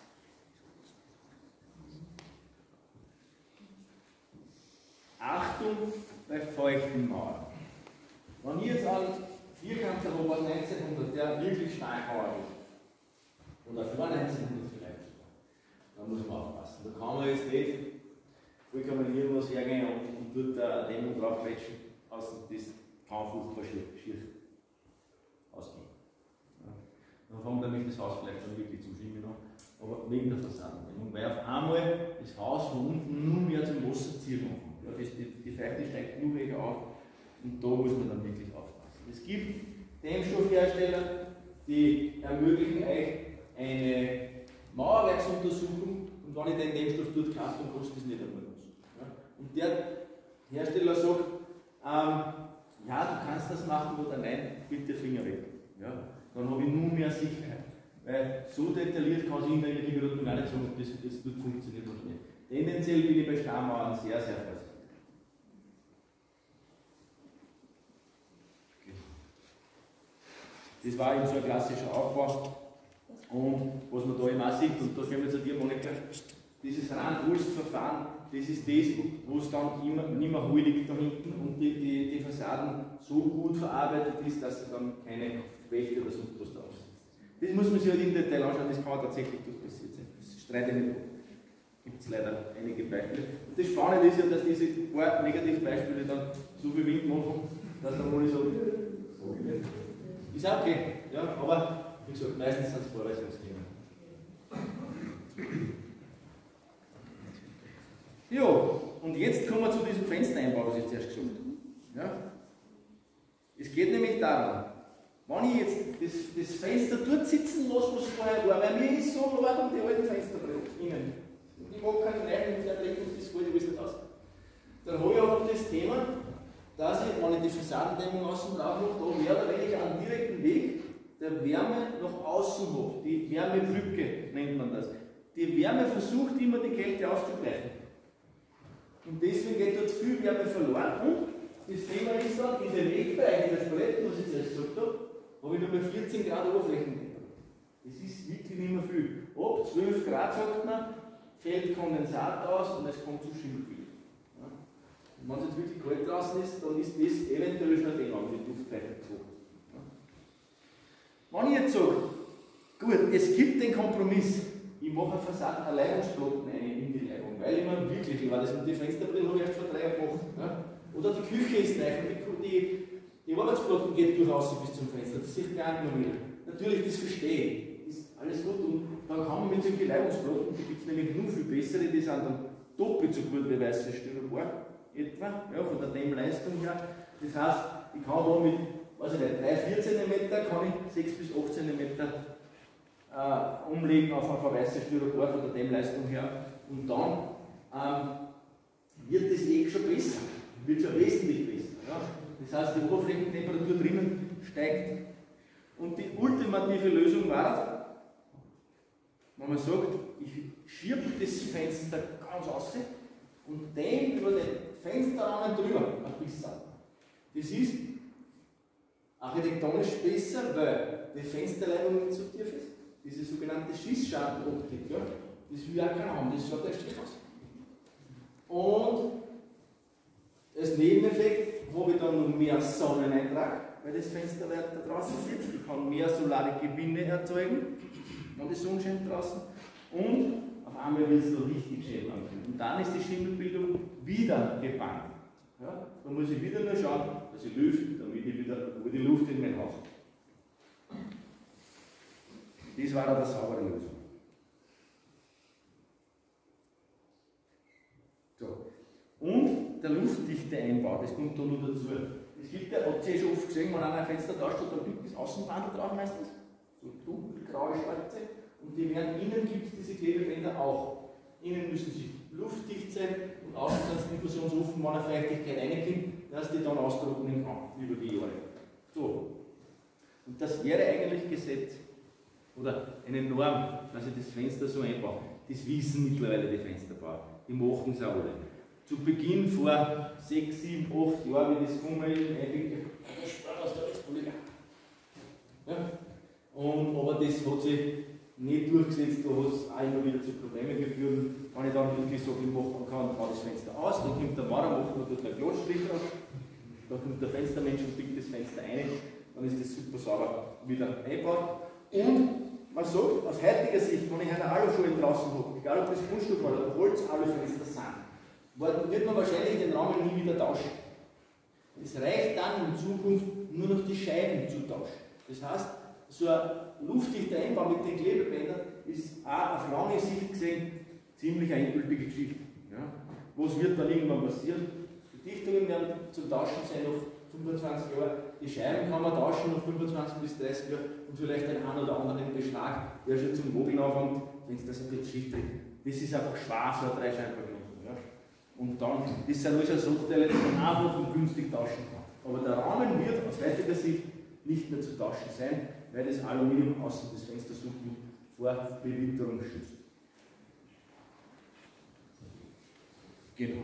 Speaker 2: Achtung bei feuchten Mauern. Wenn ich jetzt an Vierkanter-Robot neunzehnhundert, der wirklich Steinmauer ist, oder vor neunzehnhundert vielleicht sogar, dann muss man aufpassen. Da kann man jetzt nicht vollkommen irgendwas hergehen und, und dort eine Dämmung draufquetschen, außer das kann furchtbar schier, schier ausgehen. Ja. Dann fängt nämlich das Haus vielleicht dann wirklich zum Schwimmen an, aber wegen der Fassadendämmung, weil auf einmal das Haus von unten nur mehr zum Wasser ziehen anfängt. Ja, das, die, die Feuchte steigt nur mehr auf und da muss man dann wirklich aufpassen. Es gibt Dämmstoffhersteller, die ermöglichen euch eine Mauerwerksuntersuchung und wenn ich den Dämmstoff dort kaufe, dann kostet das nicht einmal was. Ja? Und der Hersteller sagt, ähm, ja, du kannst das machen oder nein, bitte Finger weg. Ja? Dann habe ich nur mehr Sicherheit. Weil so detailliert kann ich in der Beratung gar nicht sagen, ob das jetzt dort funktioniert oder nicht. Tendenziell bin ich bei Steinmauern sehr, sehr vorsichtig. Das war eben so ein klassischer Aufbau. Und was man da eben auch sieht, und da kommen wir zu dir, Monika, dieses Randwulstverfahren, das ist das, wo es dann immer nicht mehr Heu liegt da hinten und die, die, die Fassaden so gut verarbeitet ist, dass sie dann keine Wächte oder sonst was drauf sind. Das muss man sich halt im Detail anschauen, das kann tatsächlich durchpassiert sein. Das streite ich nicht ab. Gibt es leider einige Beispiele. Und das Spannende ist ja, dass diese paar Negativbeispiele dann so viel Wind machen, dass der Moni sagt, ist auch okay, ja, aber wie gesagt, meistens sind es Vorweisungsthemen. Ja, und jetzt kommen wir zu diesem Fenstereinbau, was ich zuerst gesagt habe. Ja? Es geht nämlich darum, wenn ich jetzt das, das Fenster dort sitzen lasse, was vorher war, weil mir ist so laut um die alten Fenster innen. Und ich mag keinen neuen mit der Dreck und das fällt alles nicht aus. Dann habe ich aber das Thema, dass ich, wenn ich die Fassadendämmung außen drauf mache, da mehr oder weniger einen direkten Weg der Wärme nach außen habe. Die Wärmebrücke nennt man das. Die Wärme versucht immer die Kälte auszugleichen. Und deswegen geht dort viel Wärme verloren. Und das Thema ist dann, diese Wegbereiche der Paletten, was ich zuerst gesagt habe, habe ich nur bei vierzehn Grad Oberflächentemperatur. Das ist wirklich nicht mehr viel. Ab zwölf Grad, sagt man, fällt Kondensat aus und es kommt zu Schimmelbild. Ja. Und wenn es jetzt wirklich kalt draußen ist, dann ist das eventuell schon ein Thema, die Duftfeuchtigkeit gezogen. Ja. Wenn ich jetzt sage, gut, es gibt den Kompromiss, ich mache eine Fassadenleibungsplatten in die Leibung, weil ich mir wirklich, ich war das mit den Fensterbrillen habe ich erst vor drei Jahren gemacht. Ja. Oder die Küche ist neu und die, die, die Arbeitsplatten geht durchaus bis zum Fenster, das sieht gar nicht mehr wieder. Natürlich, das verstehe ich, ist alles gut und dann kann man mit solchen Leibungsplatten, die gibt es nämlich nur viel bessere, die sind dann doppelt so gut wie weiße Styropor, etwa, ja, von der Dämmleistung her. Das heißt, ich kann da mit, weiß ich nicht, drei, vier Zentimeter kann ich sechs bis acht Zentimeter äh, umlegen auf eine weiße Styropor von der Dämmleistung her und dann ähm, wird das eh schon besser, wird schon wesentlich besser. Ja? Das heißt, die Oberflächentemperatur drinnen steigt. Und die ultimative Lösung war, wenn man sagt, ich schiebe das Fenster ganz raus und den über den Fensterrahmen drüber ein bisschen. Das ist architektonisch besser, weil die Fensterleibung nicht so tief ist. Diese sogenannte Schießschartenoptik, ja, das will auch keiner haben, das schaut erst aus. Und als Nebeneffekt habe ich dann noch mehr Sonneneintrag, weil das Fenster weiter draußen sitzt. Ich kann mehr solare Gewinne erzeugen, wenn die Sonne scheint draußen. Und auf einmal wird es so richtig schön langsam. Und dann ist die Schimmelbildung wieder gebannt. Ja, dann muss ich wieder nur schauen, dass ich lüfte, damit ich wieder die Luft in mein Haus. Das war eine saubere Lösung. So. Und der Luftdichteeinbau, das kommt da noch dazu. Es gibt ja, habt ihr schon oft gesehen, wenn einer ein Fenster da steht, dann gibt es Außenwandel drauf meistens. So dunkelgraue Schwarze. Und die werden, innen gibt es diese Klebebänder auch. Innen müssen sie luftdicht sein und außen sind sie diffusionsoffen, wenn eine Feuchtigkeit reinkommt, dass die dann austrocknen kann über die Jahre. So. Und das wäre eigentlich Gesetz oder eine Norm, dass ich das Fenster so einbaue. Das wissen mittlerweile die Fensterbauer. Die machen es auch alle. Zu Beginn vor sechs, sieben, acht Jahren, wie das gekommen ist, einwickeln, das spart aus der Rechtspolitik. Ja. Und, aber das hat sich nicht durchgesetzt, da hat es auch immer wieder zu Problemen geführt. Wenn ich dann wirklich so viel machen kann, baue das Fenster aus, dann kommt der Maurer, macht man dort einen Glasstrich drauf, dann kommt der Fenstermensch und biegt das Fenster ein, dann ist das super sauber wieder eingebaut. Und man sagt, aus heutiger Sicht, wenn ich eine Aluschuhe draußen habe, egal ob das Kunststoff oder Holz-Alufenster sind, wird man wahrscheinlich den Rahmen nie wieder tauschen. Es reicht dann in Zukunft nur noch die Scheiben zu tauschen. Das heißt, so ein luftdichter Einbau mit den Klebebändern ist auch auf lange Sicht gesehen ziemlich eine endgültige Geschichte. Ja. Was wird dann irgendwann passieren? Die Dichtungen werden zum Tauschen sein noch fünfundzwanzig Jahre. Die Scheiben kann man tauschen noch fünfundzwanzig bis dreißig Jahre und vielleicht einen einen oder anderen Beschlag, der schon zum Mogeln anfängt, wenn es das ein bisschen schief dreht. Das ist einfach schwarz, so ein Dreischeibenvergnügen. Ja. Und dann, das sind alles Ersatzteile, die man einfach und günstig tauschen kann. Aber der Rahmen wird aus heutiger Sicht nicht mehr zu tauschen sein, weil das Aluminium außen des Fensters vor Bewitterung schützt. Genau.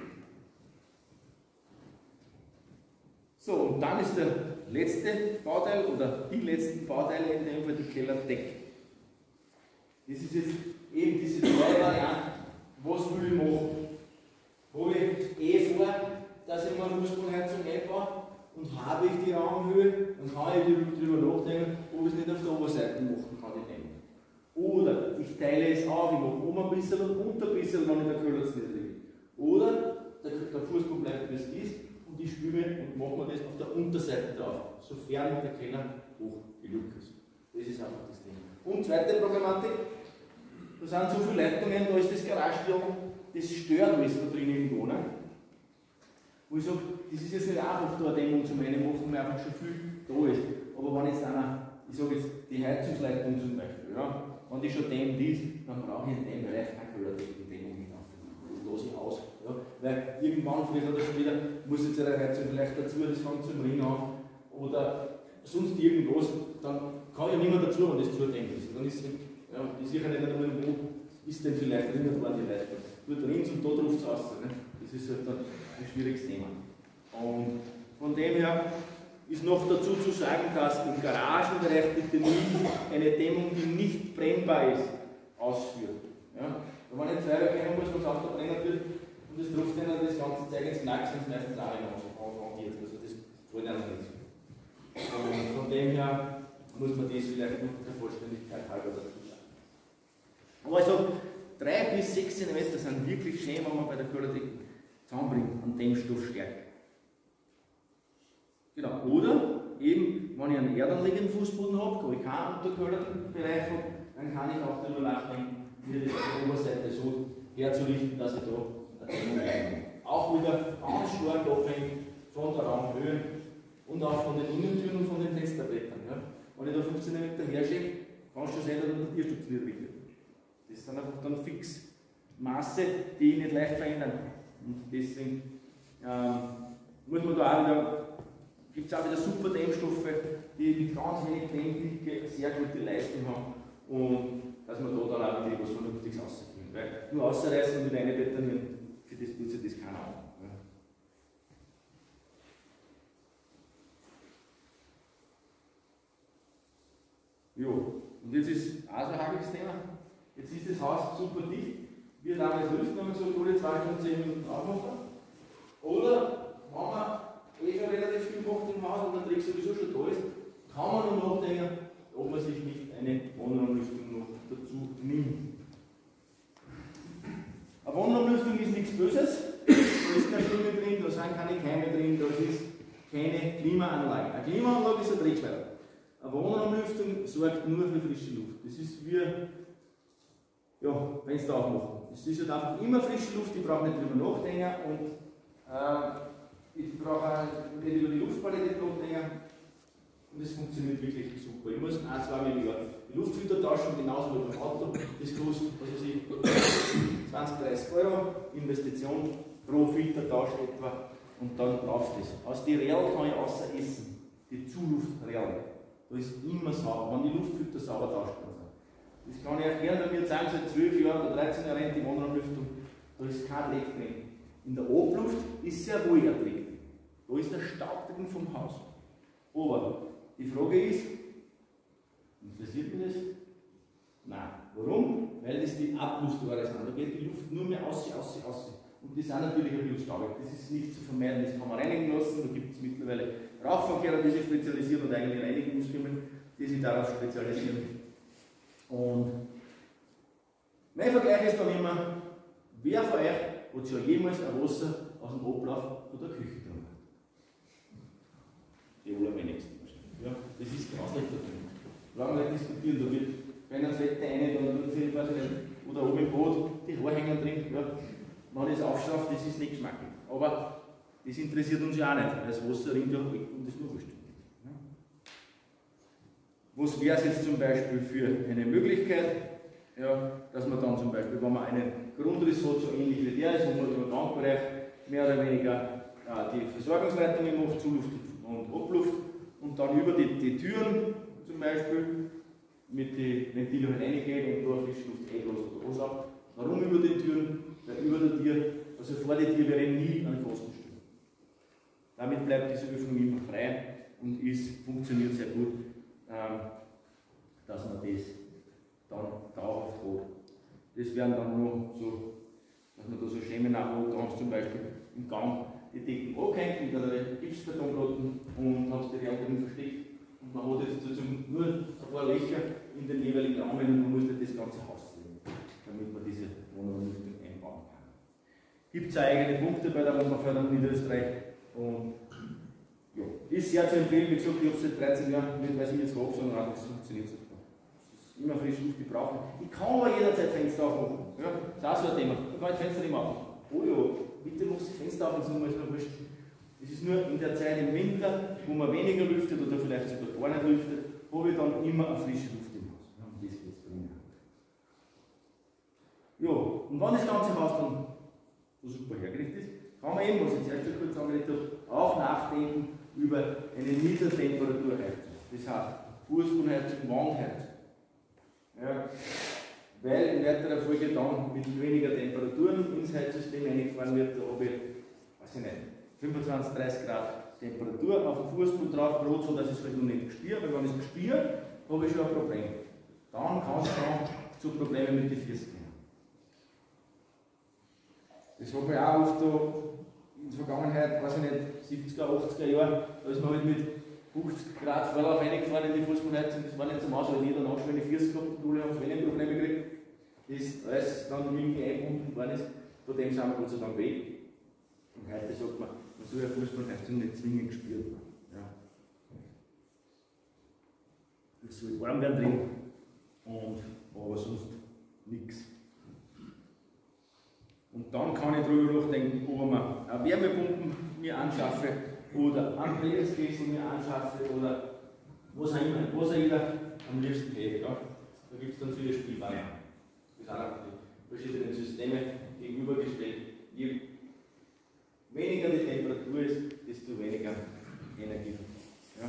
Speaker 2: So, und dann ist der letzte Bauteil oder die letzten Bauteile in dem Fall die Kellerdecke. Das ist jetzt eben diese zwei Varianten. Was will ich machen? Habe ich eh vor, dass ich mir eine Fußbodenheizung einbaue und habe ich die Raumhöhe, dann kann ich darüber nachdenken, ob ich es nicht auf der Oberseite machen kann. Oder ich teile es auf, ich mache oben ein bisschen und unten ein bisschen, wenn ich der Köhler nicht liege. Oder der, der Fußboden bleibt, wie es ist, und ich spüle und mache mir das auf der Unterseite drauf, sofern der Keller hoch genug ist. Das ist einfach das Ding. Und zweite Problematik, da sind so viele Leitungen, da ist das Garagenraum, das stört alles da drin irgendwo. Ne? Wo ich sage, das ist jetzt nicht einfach da eine Dämmung zu meinen machen, weil einfach schon viel da ist. Aber wenn jetzt einer, ich sage jetzt die Heizungsleitung zum Beispiel, ja, wenn die schon dämmt ist, dann brauche ich in dem Bereich keine Köhlerdeckendämmung hinauf. Das lasse ich aus. Ja. Weil irgendwann, früher oder später, muss jetzt eine Heizung vielleicht dazu, das fängt zum Ring an. Oder sonst irgendwas, dann kann ja niemand dazu, wenn das zu dämmt ist. Dann ist es ja, sicher nicht nur, wo ist denn vielleicht drinnen dran die Leitung. Nur drin und dort ruft es aus. Ne? Das ist halt dann ein schwieriges Thema. Und von dem her ist noch dazu zu sagen, dass im Garagenbereich bitte nicht eine Dämmung, die nicht brennbar ist, ausführt. Ja? Wenn man nicht Feuer kennen muss, wenn das Auto brennen wird und das trifft dann das ganze Zeug ins Knack, sind es meistens auch nicht anfangiert. Also das wollen wir nicht so. Und von dem her muss man das vielleicht noch der Vollständigkeit halber dazu sagen. Aber also drei bis sechs Zentimeter sind wirklich schön, wenn man bei der Köhlerdecke zusammenbringt an dem Stoffstärke. Genau. Oder eben, wenn ich einen erdanliegenden Fußboden habe, wo ich keinen Unterköhlerbereich habe, dann kann ich auch darüber nachdenken, mir das auf der Oberseite so herzurichten, dass ich da eine Dämmung habe. Auch wieder ganz stark abhängig von der Raumhöhe und auch von den Innentüren und von den Fensterbrettern. Ja. Wenn ich da fünfzehn Zentimeter herschicke, kannst du sehen, dass der Tierschutz nicht will. Das sind einfach dann fix Maße, die nicht leicht verändern. Und deswegen ähm, muss man da auch wieder, gibt es auch wieder super Dämmstoffe, die mit ganz wenig Dämmdicke sehr gute Leistung haben. Und dass man da dann auch wieder was Vernünftiges rauskriegen. Weil nur ausreißen und wieder reinbetonieren, für das tut sich das keiner an. Ja, und jetzt ist auch so ein hakiges Thema. Jetzt ist das Haus super dicht. Wir damals Lüften haben gesagt, alle zwei Stunden zehn Minuten aufmachen. Oder, wenn man eh schon relativ viel macht im Haus und der Trick sowieso schon da ist, kann man noch nachdenken, ob man sich nicht eine Wohnraumlüftung noch dazu nimmt. Eine Wohnraumlüftung ist nichts Böses, da ist keine Stimme drin, da sind keine Keime drin, da ist keine Klimaanlage. Eine Klimaanlage ist ein Triebswerk. Eine Wohnraumlüftung sorgt nur für frische Luft. Das ist wie ja, Fenster aufmachen. Es ist halt einfach immer frische Luft, ich brauche nicht drüber nachdenken und äh, ich brauche auch nicht über die Luftqualität nachdenken. Und es funktioniert wirklich super. Ich muss ein, zwei Mal im Jahr die Luftfilter tauschen, genauso wie beim Auto. Das kostet, was weiß ich, zwanzig, dreißig Euro Investition pro Filtertausch etwa und dann läuft das. Aus den Rälen kann ich außer essen, die Zulufträlen. Da ist immer sauber, wenn die Luftfilter sauber tauscht werden. Das kann ich erklären, weil wir jetzt seit zwölf Jahren oder dreizehn Jahren die Wohnraumlüftung, da ist kein Dreck drin. In der Obluft ist sehr wohl ein Dreck drin. Da ist der Staub drin vom Haus. Aber die Frage ist, interessiert mich das? Nein. Warum? Weil das die Abluftrohre sind. Da geht die Luft nur mehr aus, aus, aus. Und die sind natürlich ein bisschen staubig. Das ist nicht zu vermeiden, das kann man reinigen lassen. Da gibt es mittlerweile Rauchverkehrer, die sich spezialisieren und eigene Reinigungsfirmen, die sich darauf spezialisieren. Und mein Vergleich ist dann immer, wer von euch hat schon jemals ein Wasser aus dem Ablauf von der Küche getrunken? Die wohl am wenigsten wahrscheinlich. Ja, das ist grauslich da drin. Lange nicht diskutieren, da wird bei einer Fette eine, dann tut sie, weiß ich nicht, oder oben im Boot, die Haare hängen drin. Ja. Wenn ich es aufschaffe, das ist nicht geschmackig. Aber das interessiert uns ja auch nicht, weil das Wasser rinnt ja weg und das nur wurscht. Ja. Was wäre es jetzt zum Beispiel für eine Möglichkeit, ja, dass man dann zum Beispiel, wenn man einen Grundriss hat, so ähnlich wie der ist, wo man im Bankbereich mehr oder weniger äh, die Versorgungsleitungen macht, Zuluft und Abluft, und dann über die, die Türen zum Beispiel mit den Ventilen halt reingeht und da frische Luft einlässt oder aussaugt. Warum über die Türen? Weil über der Tür, also vor der Tür wäre nie an Kosten stehen. Damit bleibt diese Öffnung immer frei und ist, funktioniert sehr gut, ähm, dass man das dann dauerhaft hat. Das wären dann noch so, dass man da so Schemen auch hat, da haben sie zum Beispiel im Gang die Decken angehängt mit einer Gipskartonplatte und haben sie die Räume drin versteckt. Und man hat jetzt sozusagen nur ein paar Löcher in den jeweiligen Rahmen und man muss nicht das ganze Haus drehen, damit man diese Wohnraumlüftung einbauen kann. Gibt es eigene Punkte bei der Wohnraumförderung in Niederösterreich und ja, ist sehr zu empfehlen. Wie gesagt, ich habe es seit dreizehn Jahren, nicht weil ich jetzt habe, sondern auch, das funktioniert super. Es ist immer frisch Luft, die brauchen. Ich kann aber jederzeit Fenster aufmachen. Ja, das ist auch so ein Thema. Ich kann das Fenster nicht mehr aufmachen. Oh ja, bitte mach das Fenster auf und so, ist mir wurscht. Es ist nur in der Zeit im Winter, wo man weniger lüftet oder vielleicht sogar gar nicht lüftet, habe ich dann immer eine frische Luft im Haus. Ja, und das geht es bei mir. Ja, und wenn das ganze Haus dann so super hergerichtet ist, kann man eben, was ich zuerst schon kurz angelegt habe, auch nachdenken über eine Niedertemperaturheizung. Das heißt, Fußbodenheizung, Wandheizung. Ja, weil in weiterer Folge dann mit weniger Temperaturen ins Heizsystem eingefahren wird, da habe ich, weiß ich nicht, fünfundzwanzig, dreißig Grad Temperatur auf dem Fußboden drauf, gerade so, dass ich es halt noch nicht spüre, weil wenn ich es spüre, habe ich schon ein Problem. Dann kann es dann zu Problemen mit den Füßen gehen. Das habe ich auch oft da in der Vergangenheit, weiß ich nicht, siebziger, achtziger Jahre, da ist man halt mit fünfzig Grad Vorlauf reingefahren in die Fußbodenheizung, das war nicht zum Aushalten, jeder hat schon eine Füße gehabt und alle haben Schwellenprobleme gekriegt. Das alles dann irgendwie eingebunden worden ist, von dem sind wir Gott sei Dank weg. Und heute sagt man, man soll ja Fußbodenheizung nicht zwingend gespürt werden. Ja. Es soll warm werden drin, und, aber sonst nichts. Und dann kann ich darüber nachdenken, ob man eine Wärmepumpe mir anschaffe oder einen Pelletskessel mir anschaffe oder was auch immer, was auch immer am liebsten hätte. Ja. Da gibt es dann viele Spielvarianten. Das sind auch die verschiedenen Systeme gegenübergestellt. Je weniger die Temperatur ist, desto weniger Energie. Ja.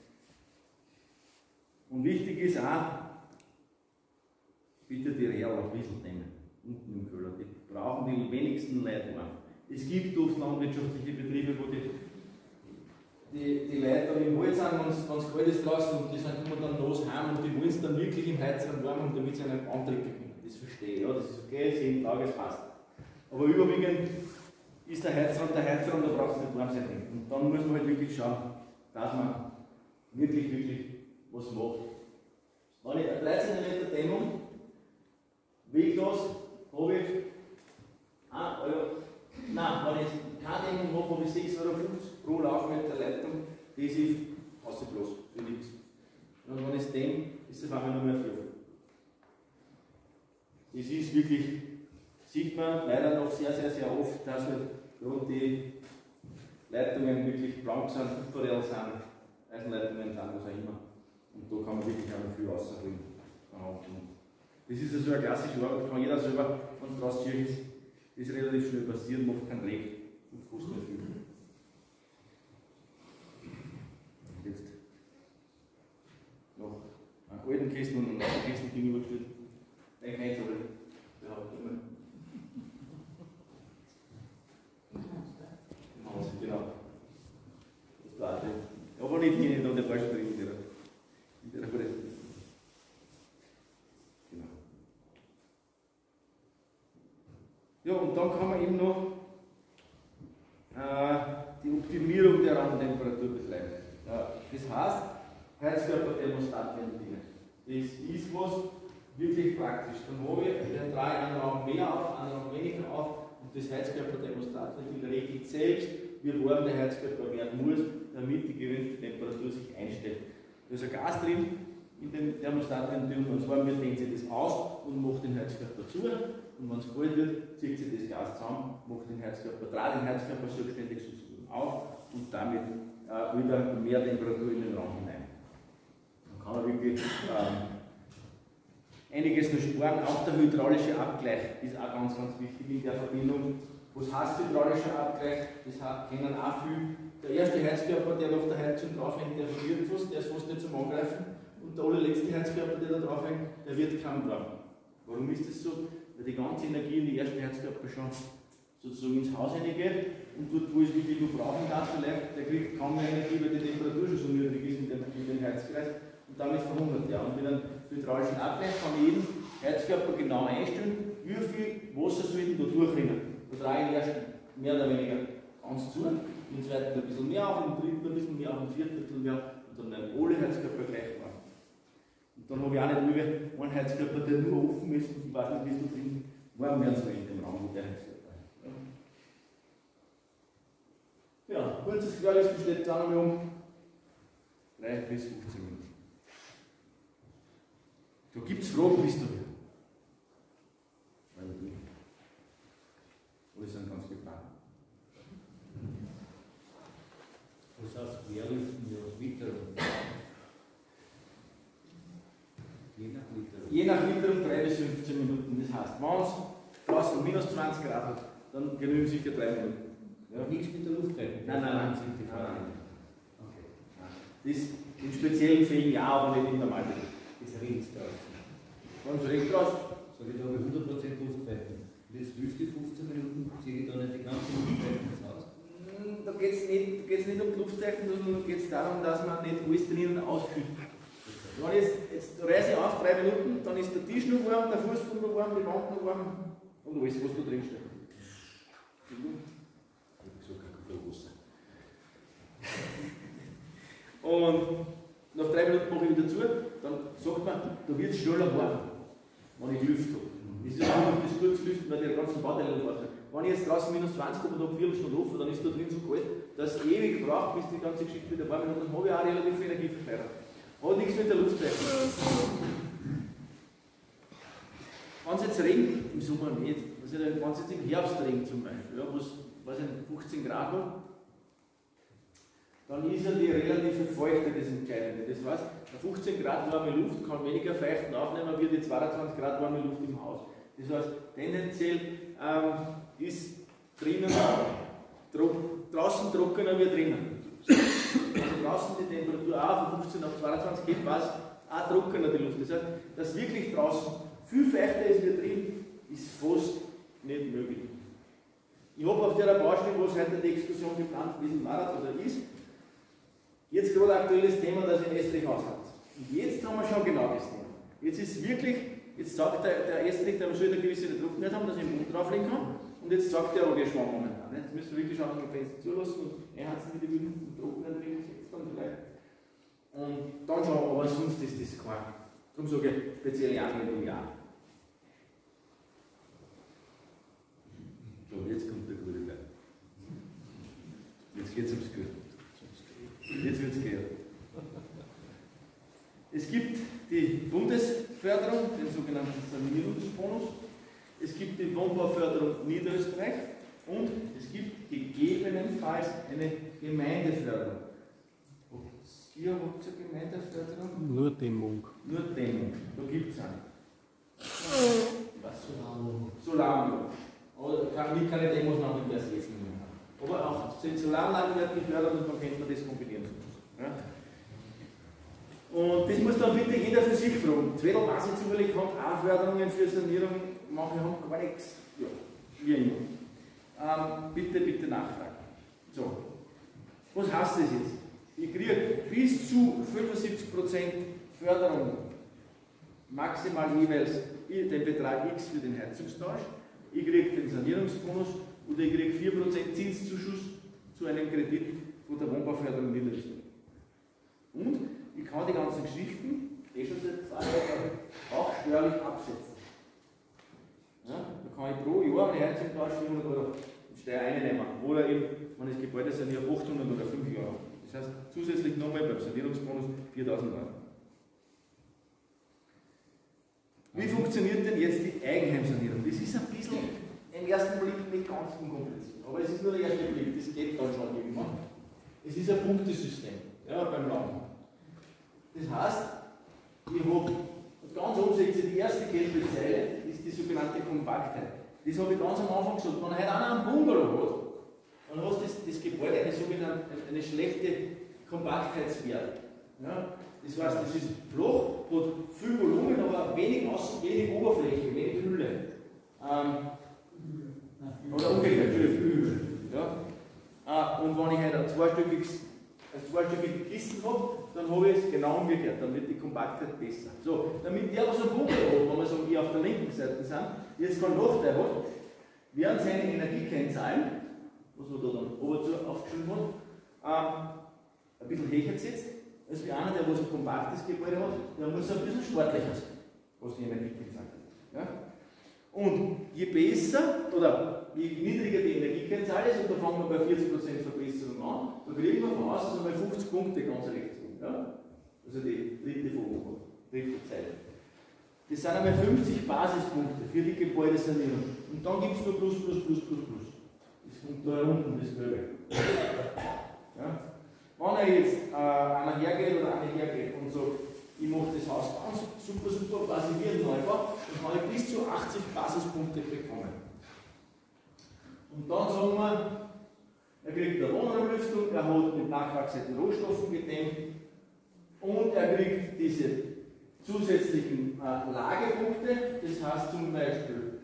Speaker 2: Und wichtig ist auch, bitte die Real ein bisschen nehmen, unten im Keller. Die brauchen die wenigsten Leute warm. Es gibt oft landwirtschaftliche Betriebe, wo die, die, die Leute dann im Wald sind, wenn es kalt ist draußen und die sind, kommen dann los heim und die wollen es dann wirklich im Heizraum warm haben, damit sie einen antrinken können. Das verstehe ich, ja, das ist okay, sieben Tage, es passt. Aber überwiegend ist der Heizraum der Heizraum, da braucht es nicht warm sein. Und dann muss man halt wirklich schauen, dass man wirklich, wirklich was macht. Wenn ich eine dreizehn Liter Dämmung weglos habe ich ein Euro. Nein, wenn ich keine Dämmung habe, habe ich sechs Euro fünfzig pro Laufmeter Leitung. Das ist außer bloß für nichts. Und wenn ich es dämme, ist es auf einmal nur mehr vier. Das ist wirklich, sieht man leider noch sehr, sehr, sehr oft, dass halt gerade die Leitungen wirklich blank sind, Kupferrell sind, Eisenleitungen sind, was auch immer. Und da kann man wirklich auch noch viel rausholen. Das ist also eine klassische Arbeit, kann jeder selber, wenn es draußen ist, das ist relativ schnell passiert, macht keinen Dreck und kostet nicht viel. Und jetzt noch einen alten Kästen und einen neuen Kästen gegenübergestellt. Den kann ich aber behaupten immer. Genau. Das war drin. Aber nicht hier, da der falsche drin. In der Palette. Genau. Ja, und dann kann man eben noch äh, die Optimierung der Raumtemperatur betreiben. Ja, das heißt, Heizkörperthermostat ventile. Das ist was wirklich praktisch. Dann habe ich den drei einen Raum mehr auf, einen Raum weniger auf und das Heizkörperthermostat regelt selbst, wie warm der Heizkörper werden muss, damit die gewünschte Temperatur sich einstellt. Da ist ein Gas drin in dem Thermostatventil und zwar wird dehnt sich das aus und macht den Heizkörper zu und wenn es kalt wird, zieht sich das Gas zusammen, macht den Heizkörper, dreht den Heizkörper selbstständig sozusagen auf und damit äh, wieder mehr Temperatur in den Raum hinein. Dann kann man wirklich ähm, einiges noch sparen. Auch der hydraulische Abgleich ist auch ganz, ganz wichtig in der Verbindung. Was heißt hydraulischer Abgleich? Das kennen auch viel. Der erste Heizkörper, der nach der Heizung draufhängt, der verliert fast, der ist fast nicht zum Angreifen. Und der allerletzte Heizkörper, der da draufhängt, der wird kaum brauchen. Warum ist das so? Weil die ganze Energie in die ersten Heizkörper schon sozusagen ins Haus hineingeht und dort, wo es wirklich nur brauchen kann, vielleicht, der kriegt kaum mehr Energie, weil die Temperatur schon so niedrig ist in den, in den Heizkreis und damit verhungert der. Und mit einem hydraulischen Abgleich kann ich jeden Heizkörper genau einstellen, wie viel Wasser soll ich da durchrennen. Da drehe ich den ersten mehr oder weniger ganz zu, im zweiten ein bisschen mehr auf, im dritten ein bisschen mehr auf, im vierten ein bisschen mehr und dann werden alle Heizkörper gleich warm. Und dann habe ich auch nicht nur einen Heizkörper, der nur offen ist und ich weiß nicht, wie es da drin warm werden soll in dem Raum, wo der Heizkörper ist. Ja, kurzes Querlisten steht da noch um drei bis fünfzehn Minuten. Da gibt es Fragen, bist du hier? Alle sind ganz geplant.
Speaker 5: Was heißt Querlisten, ja, Witterung? Je nach Witterung.
Speaker 2: Je nach Witterung drei bis fünfzehn Minuten. Das heißt, wenn es draußen minus zwanzig Grad hat, dann genügen sicher drei Minuten.
Speaker 5: Ja, nichts mit der Luft rein.
Speaker 2: Nein, nein, nein.
Speaker 5: Sind die
Speaker 2: nein, nein.
Speaker 5: Okay.
Speaker 2: Das in speziellen Fällen ja, aber nicht in der Normalität.
Speaker 5: Das riecht draußen.
Speaker 2: Wenn es regnet draußen,
Speaker 5: So wie da habe ich hundert Prozent Luftpfeifen. Jetzt willst du fünfzehn Minuten, ziehe ich da nicht die ganze Luftpfeifen aus?
Speaker 2: da geht es nicht, nicht um die Luftzeichen, sondern geht es darum, dass man nicht alles drinnen auskühlt. Wenn ich jetzt, jetzt reise ich auf drei Minuten, dann ist der Tisch noch warm, der Fußboden noch warm, die Wand noch warm und alles, was da drin steht. Und nach drei Minuten mache ich wieder zu, dann sagt man, da wird es schneller warm, wenn ich lüfte. Das ist einfach das kurze Lüften, weil die ganzen Bauteile noch warm sind. Wenn ich jetzt draußen minus zwanzig habe und habe vier Stunden offen, dann ist da drin so kalt, dass es ewig braucht, bis die ganze Geschichte wieder warm ist. Und dann habe ich auch relativ viel Energie verschleudert. Hat nichts mit der Luft zu tun. Wenn es jetzt regnet, im Sommer nicht. Also, wenn es jetzt im Herbst regnet zum Beispiel, ja, wo es fünfzehn Grad hat, dann ist ja die relative Feuchte das Entscheidende. Das heißt, eine fünfzehn Grad warme Luft kann weniger Feuchten aufnehmen wie die zweiundzwanzig Grad warme Luft im Haus. Das heißt, tendenziell ähm, ist drinnen, tro draußen trockener wie drinnen. Also draußen die Temperatur auch von fünfzehn auf zweiundzwanzig geht, was auch trockener die Luft. Das heißt, dass wirklich draußen viel feuchter ist wie drin, ist fast nicht möglich. Ich habe auf der Baustelle, wo es heute die Exkursion geplant gewesen war oder ist, jetzt gerade aktuelles Thema, das in Estrich aushat. Und jetzt haben wir schon genau das Thema. Jetzt ist wirklich, jetzt sagt der, der Estrich, der soll eine gewisse Trockenheit haben, dass ich den Mund drauflegen kann. Und jetzt sagt der, oh, wir schwamm momentan. Jetzt müssen wir wirklich schauen, dass wir Fenster zulassen und einheizen mit den Wilden Trockenheit drin, jetzt dann vielleicht. Und dann schon, aber sonst ist das kein. Darum sage ich, spezielle Anwendung ja. So, jetzt kommt der gute Teil. Jetzt geht es ums Geld. Jetzt wird es gehen. Es gibt die Bundesförderung, den sogenannten Sanierungsbonus. Es gibt die Wohnbauförderung Niederösterreich und es gibt gegebenenfalls eine Gemeindeförderung. Ihr habt eine Gemeindeförderung?
Speaker 6: Nur Dämmung.
Speaker 2: Nur Dämmung, da gibt es eine. Was? Solarmodul. Solarmodul. Aber wie kann ich Demos noch mit der jetzt nicht mehr haben? Aber auch sind Solaranlagen werden gefördert und dann könnte man das kombinieren. Ja? Und das muss dann bitte jeder für sich fragen. Zweidel weiß ich zufällig, hat auch Förderungen für Sanierung, manche haben gar nichts. Ja, wie immer. Ähm, bitte, bitte nachfragen. So, was heißt das jetzt? Ich kriege bis zu fünfundsiebzig Prozent Förderung, maximal jeweils den Betrag X für den Heizungstausch. Ich kriege den Sanierungsbonus oder ich kriege vier Prozent Zinszuschuss zu einem Kredit von der Wohnbauförderung Niederösterreich. Und ich kann die ganzen Geschichten, eh schon seit zwei Jahren, auch steuerlich absetzen. Ja, da kann ich pro Jahr eine Heizung tauschen, vierhundert Euro Steuer einnehmen. Oder eben, wenn das Gebäude saniert, achthundert oder fünf Jahre. Das heißt, zusätzlich nochmal beim Sanierungsbonus viertausend Euro. Wie funktioniert denn jetzt die Eigenheimsanierung? Das ist ein bisschen im ersten Blick nicht ganz unkompliziert. Aber es ist nur der erste Blick, das geht dann schon irgendwann. Es ist ein Punktesystem, ja, beim Land. Das heißt, ich habe ganz oben seht ihr, die erste gelbe Zeile ist die sogenannte Kompaktheit. Das habe ich ganz am Anfang gesagt. Wenn heute einer einen Bungalow hat, dann hat das, das Gebäude eine sogenannte eine schlechte Kompaktheitswert. Ja? Das heißt, das ist flach, hat viel Volumen, aber wenig Außen, wenig Oberfläche, wenig Hülle. Ähm, oder umgekehrt, viel Hülle. Ja? Ah, und wenn ich halt ein zweistöckiges, ein zweistöckiges Kissen habe, dann habe ich es genau umgekehrt, dann wird die Kompaktheit besser. So, damit der, was ein Bungalow hat, wenn wir sagen, die auf der linken Seite sind, jetzt keinen Nachteil hat, während seine Energiekennzahlen, was man da dann oben zu aufgeschrieben hat, ähm, ein bisschen höher setzt, als wie einer, der was ein kompaktes Gebäude hat, der muss ein bisschen sportlicher sein, was die Energiekennzahlen hat. Ja? Und je besser, oder je niedriger die Energiekennzahl ist, und da fangen wir bei vierzig Prozent Verbesserung an, da kriegen wir von außen einmal fünfzig Punkte ganz rechts. Ja? Also die dritte Folie, dritte Zeile. Das sind einmal fünfzig Basispunkte für die Gebäudesanierung. Und dann gibt es nur plus, plus, plus, plus, plus. Das kommt da unten, das Gelbe. Ja? Wenn er jetzt äh, einer hergeht oder eine hergeht und so, ich mache das Haus ganz super, super, quasi wie ein Neubau, dann kann ich bis zu achtzig Basispunkte bekommen. Und dann sagen wir, er kriegt eine Wohnraumlüftung, er hat mit nachwachsenden Rohstoffen gedämmt und er kriegt diese zusätzlichen äh, Lagepunkte, das heißt zum Beispiel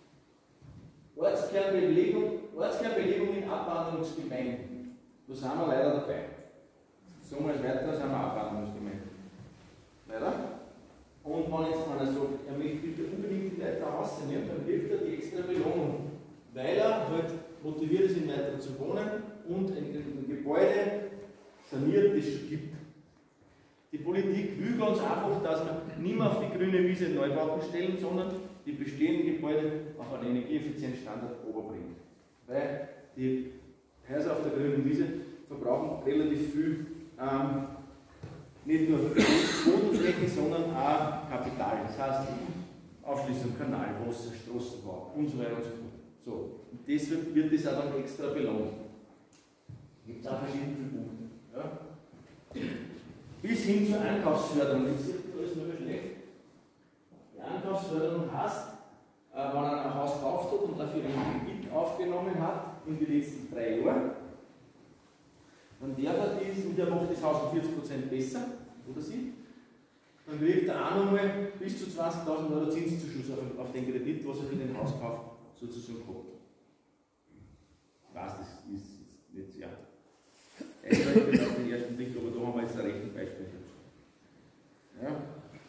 Speaker 2: Ortskernbelegung, Ortskernbelegung in Abwanderungsgemeinden. Da sind wir leider dabei. Sagen wir es weiter, sind wir Abwanderungsgemeinden. Leider. Und wenn jetzt einer sagt, er möchte bitte unbedingt die Leute rausnehmen, dann kriegt er die extra Belohnung, weil er halt motiviert ist, in weiter zu wohnen und ein, ein Gebäude saniert, das es schon gibt. Die Politik will ganz einfach, dass wir nicht mehr auf die grüne Wiese Neubauten stellen, sondern die bestehenden Gebäude auf einen energieeffizienten Standard oberbringen. Weil die Häuser auf der grünen Wiese verbrauchen relativ viel, ähm, nicht nur Bodenfläche, sondern auch Kapital. Das heißt, Aufschließung, Kanal, Wasser, Straßenbau und so weiter und so fort. So, und deshalb wird das auch dann extra belohnt. Gibt es auch verschiedene Punkte. Ja. Bis hin zur Einkaufsförderung. Jetzt sieht man alles nur schlecht. Die Einkaufsförderung heißt, äh, wenn er ein Haus gekauft hat und dafür einen Kredit aufgenommen hat in den letzten drei Jahren, dann der hat dies und der macht das Haus um vierzig Prozent besser, oder sie, dann kriegt er auch nochmal bis zu zwanzigtausend Euro Zinszuschuss auf, auf den Kredit, was er für den Hauskauf sozusagen hat. Ich weiß, das ist jetzt nicht sehr eindeutig auf den ersten Blick, aber da haben wir jetzt ein rechtes Beispiel dazu. Ja.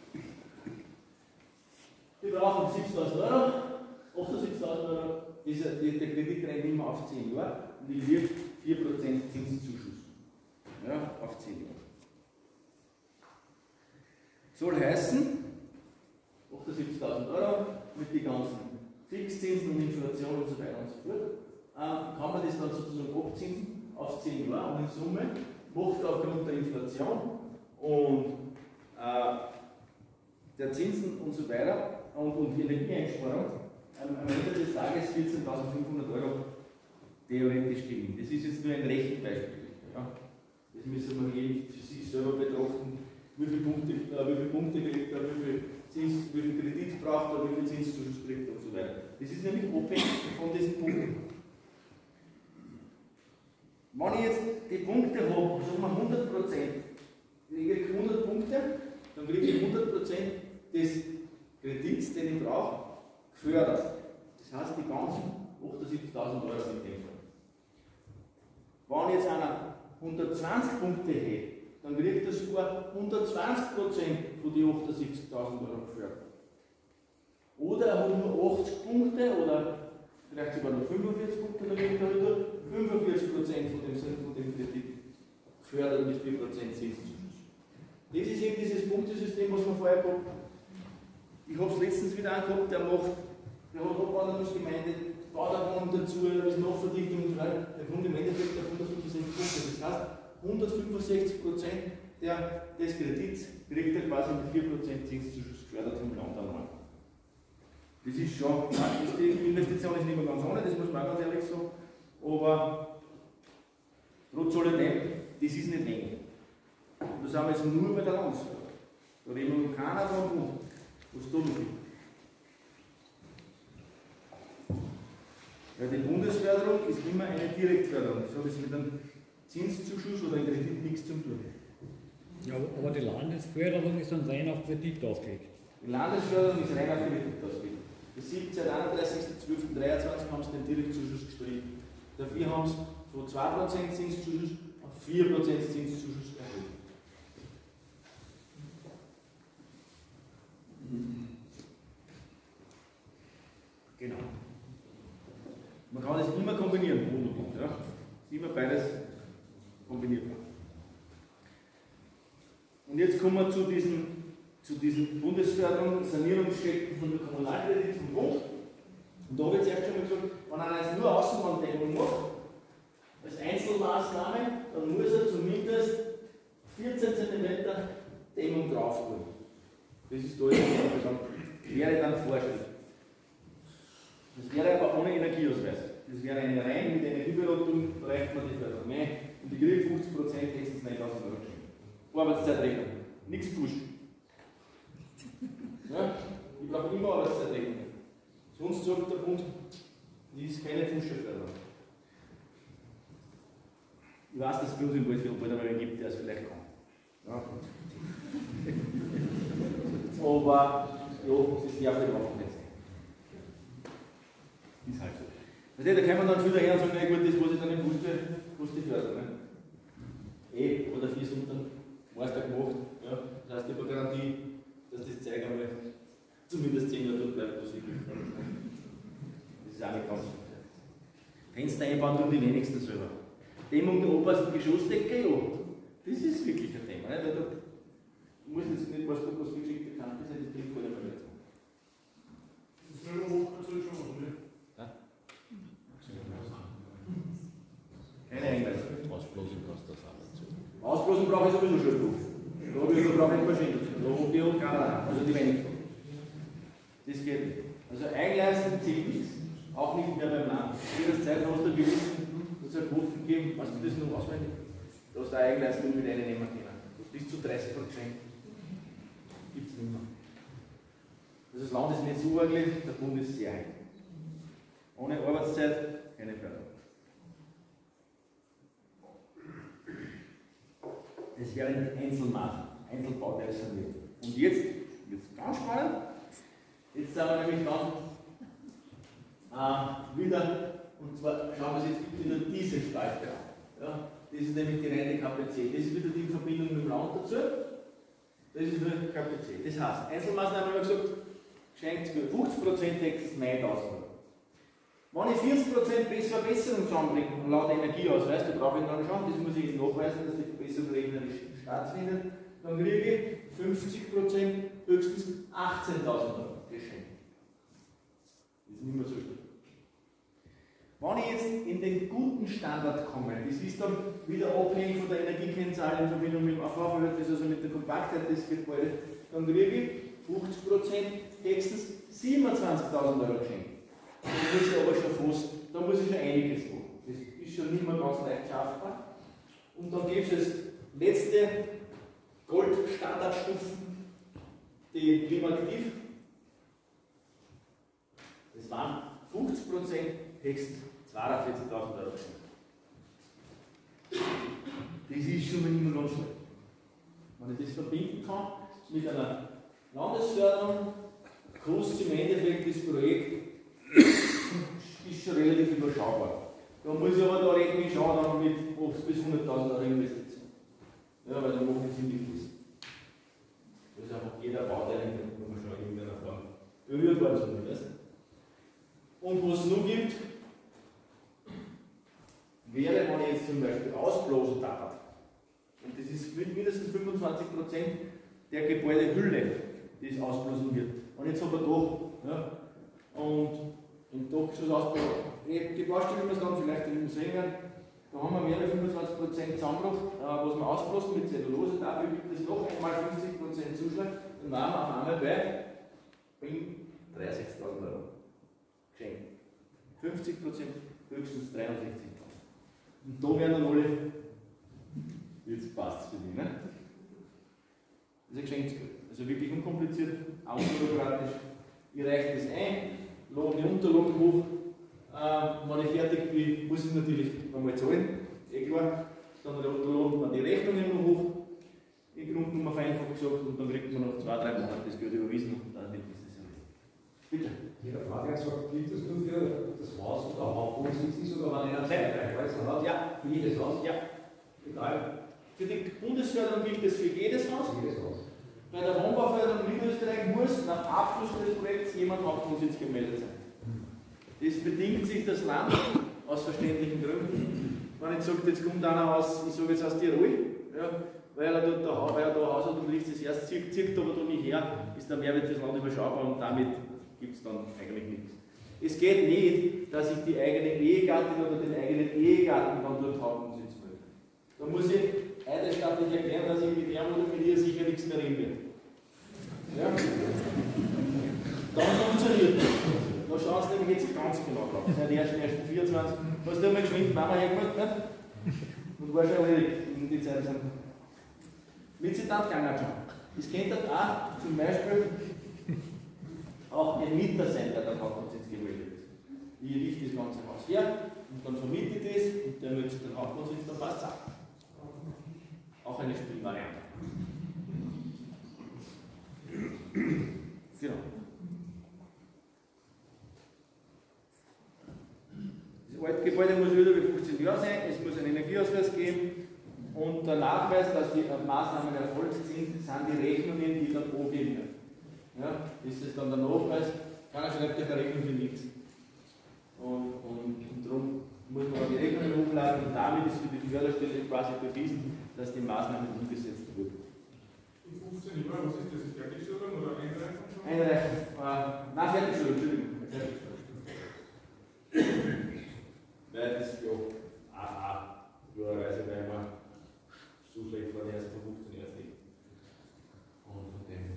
Speaker 2: Wir brauchen siebzigtausend Euro, achtundsiebzigtausend Euro, dieser, der Kredit rennt immer auf zehn Jahre und ich wirke vier Prozent Zinszuschuss. Ja, auf zehn Jahre. Soll heißen, achtundsiebzigtausend Euro mit den ganzen Fixzinsen und Inflation und so weiter und so fort, ähm, kann man das dann sozusagen abzinsen auf zehn Jahre und in Summe macht aufgrund der Inflation und äh, der Zinsen und so weiter und, und die Energieeinsparung ähm, am Ende des Tages vierzehntausendfünfhundert Euro theoretisch Gewinn. Das ist jetzt nur ein Rechenbeispiel. Ja. Das müssen wir jeden für sich selber betrachten, wie viele Punkte, äh, wie viele Punkte kriegt er, wie viel, Zins, wie viel Kredit braucht er, wie viel Zinszuschuss kriegt er und so weiter. Das ist nämlich abhängig von diesen Punkten. Wenn ich jetzt die Punkte habe, sagen wir hundert Prozent, kriege ich hundert Punkte, dann kriege ich hundert Prozent des Kredits, den ich brauche, gefördert. Das heißt, die ganzen achtundsiebzigtausend Euro sind in dem Fall. Wenn jetzt einer hundertzwanzig Punkte hätte, dann kriegt er sogar hundertzwanzig Prozent von den achtundsiebzigtausend Euro gefördert. Oder er hat nur achtzig Punkte oder vielleicht sogar noch fünfundvierzig Punkte, dann kriegt er nur fünfundvierzig Prozent von dem, von dem Kredit gefördert mit vier Prozent Zinszuschuss. Das ist eben dieses Punktesystem, was wir vorher gehabt haben. Ich habe es letztens wieder angehabt, der macht, der hat Abwanderungsgemeinde, Bauderwohnung dazu, ist Nachverdichtung und so weiter. Der kommt im Endeffekt auf hundertfünfundsechzig Punkte. Das heißt, hundertfünfundsechzig Prozent der, des Kredits kriegt er quasi mit vier Prozent Zinszuschuss gefördert vom Land an. Das ist schon, nein, ist die Investition ist nicht mehr ganz ohne, das muss man auch ganz ehrlich sagen. Aber trotz alledem, das ist nicht wenig. Und das haben wir jetzt nur bei der Landesförderung. Da reden wir noch keiner davon, was da noch gibt. Weil die Bundesförderung ist immer eine Direktförderung. Das hat jetzt mit einem Zinszuschuss oder einem Kredit nichts zu tun.
Speaker 6: Ja, aber die Landesförderung ist dann rein auf Kredit ausgelegt.
Speaker 2: Die Landesförderung ist rein auf Kredit ausgelegt. Das sieht seit einunddreißigsten zwölften dreiundzwanzig haben sie den Direktzuschuss gestrichen. Dafür haben sie von zwei Prozent Zinszuschuss auf vier Prozent Zinszuschuss erhöht. Genau. Man kann das immer kombinieren, ja? Ist immer beides kombinierbar. Und jetzt kommen wir zu diesen, zu diesen Bundesförderung, Sanierungsstätten von der Kommunalkredit vom Bund. Und da habe ich zuerst schon mal gesagt, wenn einer jetzt nur Außenwanddämmung macht, als Einzelmaßnahme, dann muss er zumindest vierzehn Zentimeter Dämmung drauf holen. Das ist da jetzt dann, wäre dann Vorschrift. Das wäre aber ohne Energieausweis. Das wäre eine rein mit Energieberatung, da reicht man die Förderung mehr. Und ich kriege fünfzig Prozent, höchstens neuntausend Euro geschenkt. Arbeitszeitrechnung, nichts pushen. Ja, ich brauche immer Arbeitszeitrechnung. Sonst sagt der Bund, das ist keine Fußschaförderung. Ich weiß, dass es bei uns im Waldviertel bald einmal einen gibt, der es vielleicht kann. Ja. Aber ja, das darf nicht auch nicht sein. Ist halt so. Also, da kann man dann wieder her und sagen, na gut, das was ich dann nicht wusste, wusste ich fördern. Ne? Eh, aber dafür sind dann meistens gemacht. Ja. Das heißt, ich habe eine Garantie, dass das Zeug einmal zumindest zehn Jahre dort bleibt, was ich will. Das ist auch nicht ganz so. Fenster einbauen tun die wenigsten selber. Dämmung der obersten Geschossdecke, ja. Das ist wirklich ein Thema. Ne? Weil da muss jetzt nicht was gucken, was viel geschickt bekannt ist, das bringt keine Verletzung.
Speaker 3: Das ist nur hoch, das soll schon machen, ne?
Speaker 2: Ja? Keine Hinweise.
Speaker 5: Ausblasen kannst du das auch dazu.
Speaker 2: Ausblasen brauche ich sowieso schon Beruf. Da habe ich brauche ich Maschine dazu. Da habe ich auch keiner, also die wenigsten. Das geht nicht. Also Eingleisen zählt nichts, auch nicht mehr beim Land. Jederzeit hast du gewissen, dass es Quoten gegeben, hast du das noch auswendig? da hast du eine Eigenleistung mit reinnehmen können. Bis zu dreißig Prozent gibt es nicht mehr. Also das Land ist nicht so eigentlich, der Bund ist sehr heikel. Ohne Arbeitszeit keine Förderung. Das wäre ein Einzelmaß, Einzelbauteil saniert. Und jetzt wird es ganz spannend. Jetzt sind wir nämlich dann äh, wieder, und zwar schauen wir uns jetzt wieder diese Spalte an. Ja, das ist nämlich die reine K P C. Das ist wieder die Verbindung mit dem Land dazu. Das ist nur K P C. Das heißt, Einzelmaßnahmen haben wir gesagt, geschenkt für fünfzig Prozent Text neuntausend. Wenn ich vierzig Prozent Verbesserung zusammenbringe, laut Energieausweis, da brauche ich dann schon, das muss ich nachweisen, dass die Verbesserung rechnerisch stattfindet, dann kriege ich fünfzig Prozent höchstens achtzehntausend Euro geschenkt. Das ist nicht mehr so schlimm. Wenn ich jetzt in den guten Standard komme, das ist dann wieder abhängig von der Energiekennzahl in Verbindung mit dem A V-Verhältnis, also mit der Kompaktheit des Gebäudes, dann kriege ich fünfzig Prozent höchstens siebenundzwanzigtausend Euro geschenkt. Da muss ich aber schon fast, da muss ich schon einiges tun. Das ist schon nicht mehr ganz leicht schaffbar. Und dann gibt es letzte Gold-Standardstufen, die Klimaaktiv. Das waren fünfzig Prozent höchstens zweiundvierzigtausend Euro. Das ist schon mal nicht mehr ganz schlecht. Wenn ich das verbinden kann mit einer Landesförderung, kostet im Endeffekt das Projekt ist schon relativ überschaubar. Da muss ich aber da rechnen schauen dann mit achtzig bis hunderttausend Euro Investition. Ja, weil da mache ich ziemlich viel. Das ist einfach jeder Bauteil, den muss man schon in irgendeiner Form berührbar zumindest. Und was es noch gibt, wäre, wenn ich jetzt zum Beispiel ausblasen darf, und das ist mindestens fünfundzwanzig Prozent der Gebäudehülle, die es ausblasen wird. Und jetzt haben wir da, ja, und im Dachschussausbau, die Baustelle, wie wir es dann vielleicht im sehen werden, da haben wir mehr als fünfundzwanzig Prozent Zusammenbruch, äh, was wir ausblasen mit Zellulose, dafür gibt es noch einmal fünfzig Prozent Zuschlag, dann waren wir auf einmal bei dreißigtausend Euro. Geschenkt. fünfzig Prozent höchstens dreiundsechzigtausend. Und da werden dann alle, jetzt passt es für die, ne? Das ist ein Geschenksgeld. Also wirklich unkompliziert, unbürokratisch. Ich reiche das ein, lade die Unterlagen hoch. Äh, wenn ich fertig bin, muss ich natürlich einmal zahlen, eh klar. Dann laden wir die Rechnungen noch hoch, die Grundnummer vereinfacht gesagt, und dann kriegt man nach zwei, drei Monaten das Geld überwiesen und dann wird das erledigt. Bitte.
Speaker 7: Jeder Frage sagt, gilt das nur für das Haus oder Hauptwohnsitz ist oder wenn einer Zeitreichweise hat?
Speaker 2: Ja.
Speaker 7: Für jedes Haus?
Speaker 2: Ja.
Speaker 7: Egal.
Speaker 2: Für die Bundesförderung gilt das für jedes Haus.
Speaker 7: Für jedes Haus.
Speaker 2: Bei der Wohnbauförderung in Niederösterreich muss nach Abschluss des Projekts jemand Hauptwohnsitz gemeldet sein. Das bedingt sich das Land aus verständlichen Gründen. Wenn ich sage, jetzt kommt einer aus, ich sage jetzt aus Tirol, ja, weil er dort da, weil er da Haus hat und riecht es erst, zieht, zieht aber da nicht her, ist der Mehrwert fürs Land überschaubar und damit gibt es dann eigentlich nichts. Es geht nicht, dass ich die eigene Ehegattin oder den eigenen Ehegatten dann dort Hauptwohnsitz melde. Da muss ich eidesstattlich erklären, dass ich mit ihm oder mit ihr sicher nichts mehr reden werde. Ja? Dann funktioniert das. Da schauen Sie nämlich jetzt ganz genau drauf. Seit der ersten vierundzwanzig. Hast du einmal geschwind Mama hergemacht, nicht? Und war schon erledigt in die Zeit. Mit Zitat gegangen schon. Das könnte auch zum Beispiel auch ein Mieter sein, der dann Hauptwohnsitz gemeldet ist. Ich richte das ganze Haus her und dann vermiete ich das und der möchte den Hauptwohnsitz, dann passt es auch. Auch eine Spielvariante. Genau. Das alte Gebäude muss wieder wie fünfzehn Jahre sein, es muss einen Energieausweis geben und der Nachweis, dass die Maßnahmen erfolgt sind, sind die Rechnungen, die dann angegeben werden. Ja, ist es dann der Nachweis, keiner schreibt ja keine Rechnung für nichts. Und, und, und darum muss man die Rechnungen hochladen und damit ist für die Förderstelle quasi bewiesen, dass die Maßnahmen umgesetzt wurden.
Speaker 3: In fünfzehn Jahren, was ist das? Fertigstellung oder Einreichung schon?
Speaker 2: Einreichung. Äh, nein, Fertigstellung, Entschuldigung. Weil das ja auch klarerweise, weil man so schlecht war, der erst vor fünfzehn Jahren nicht. Und von dem.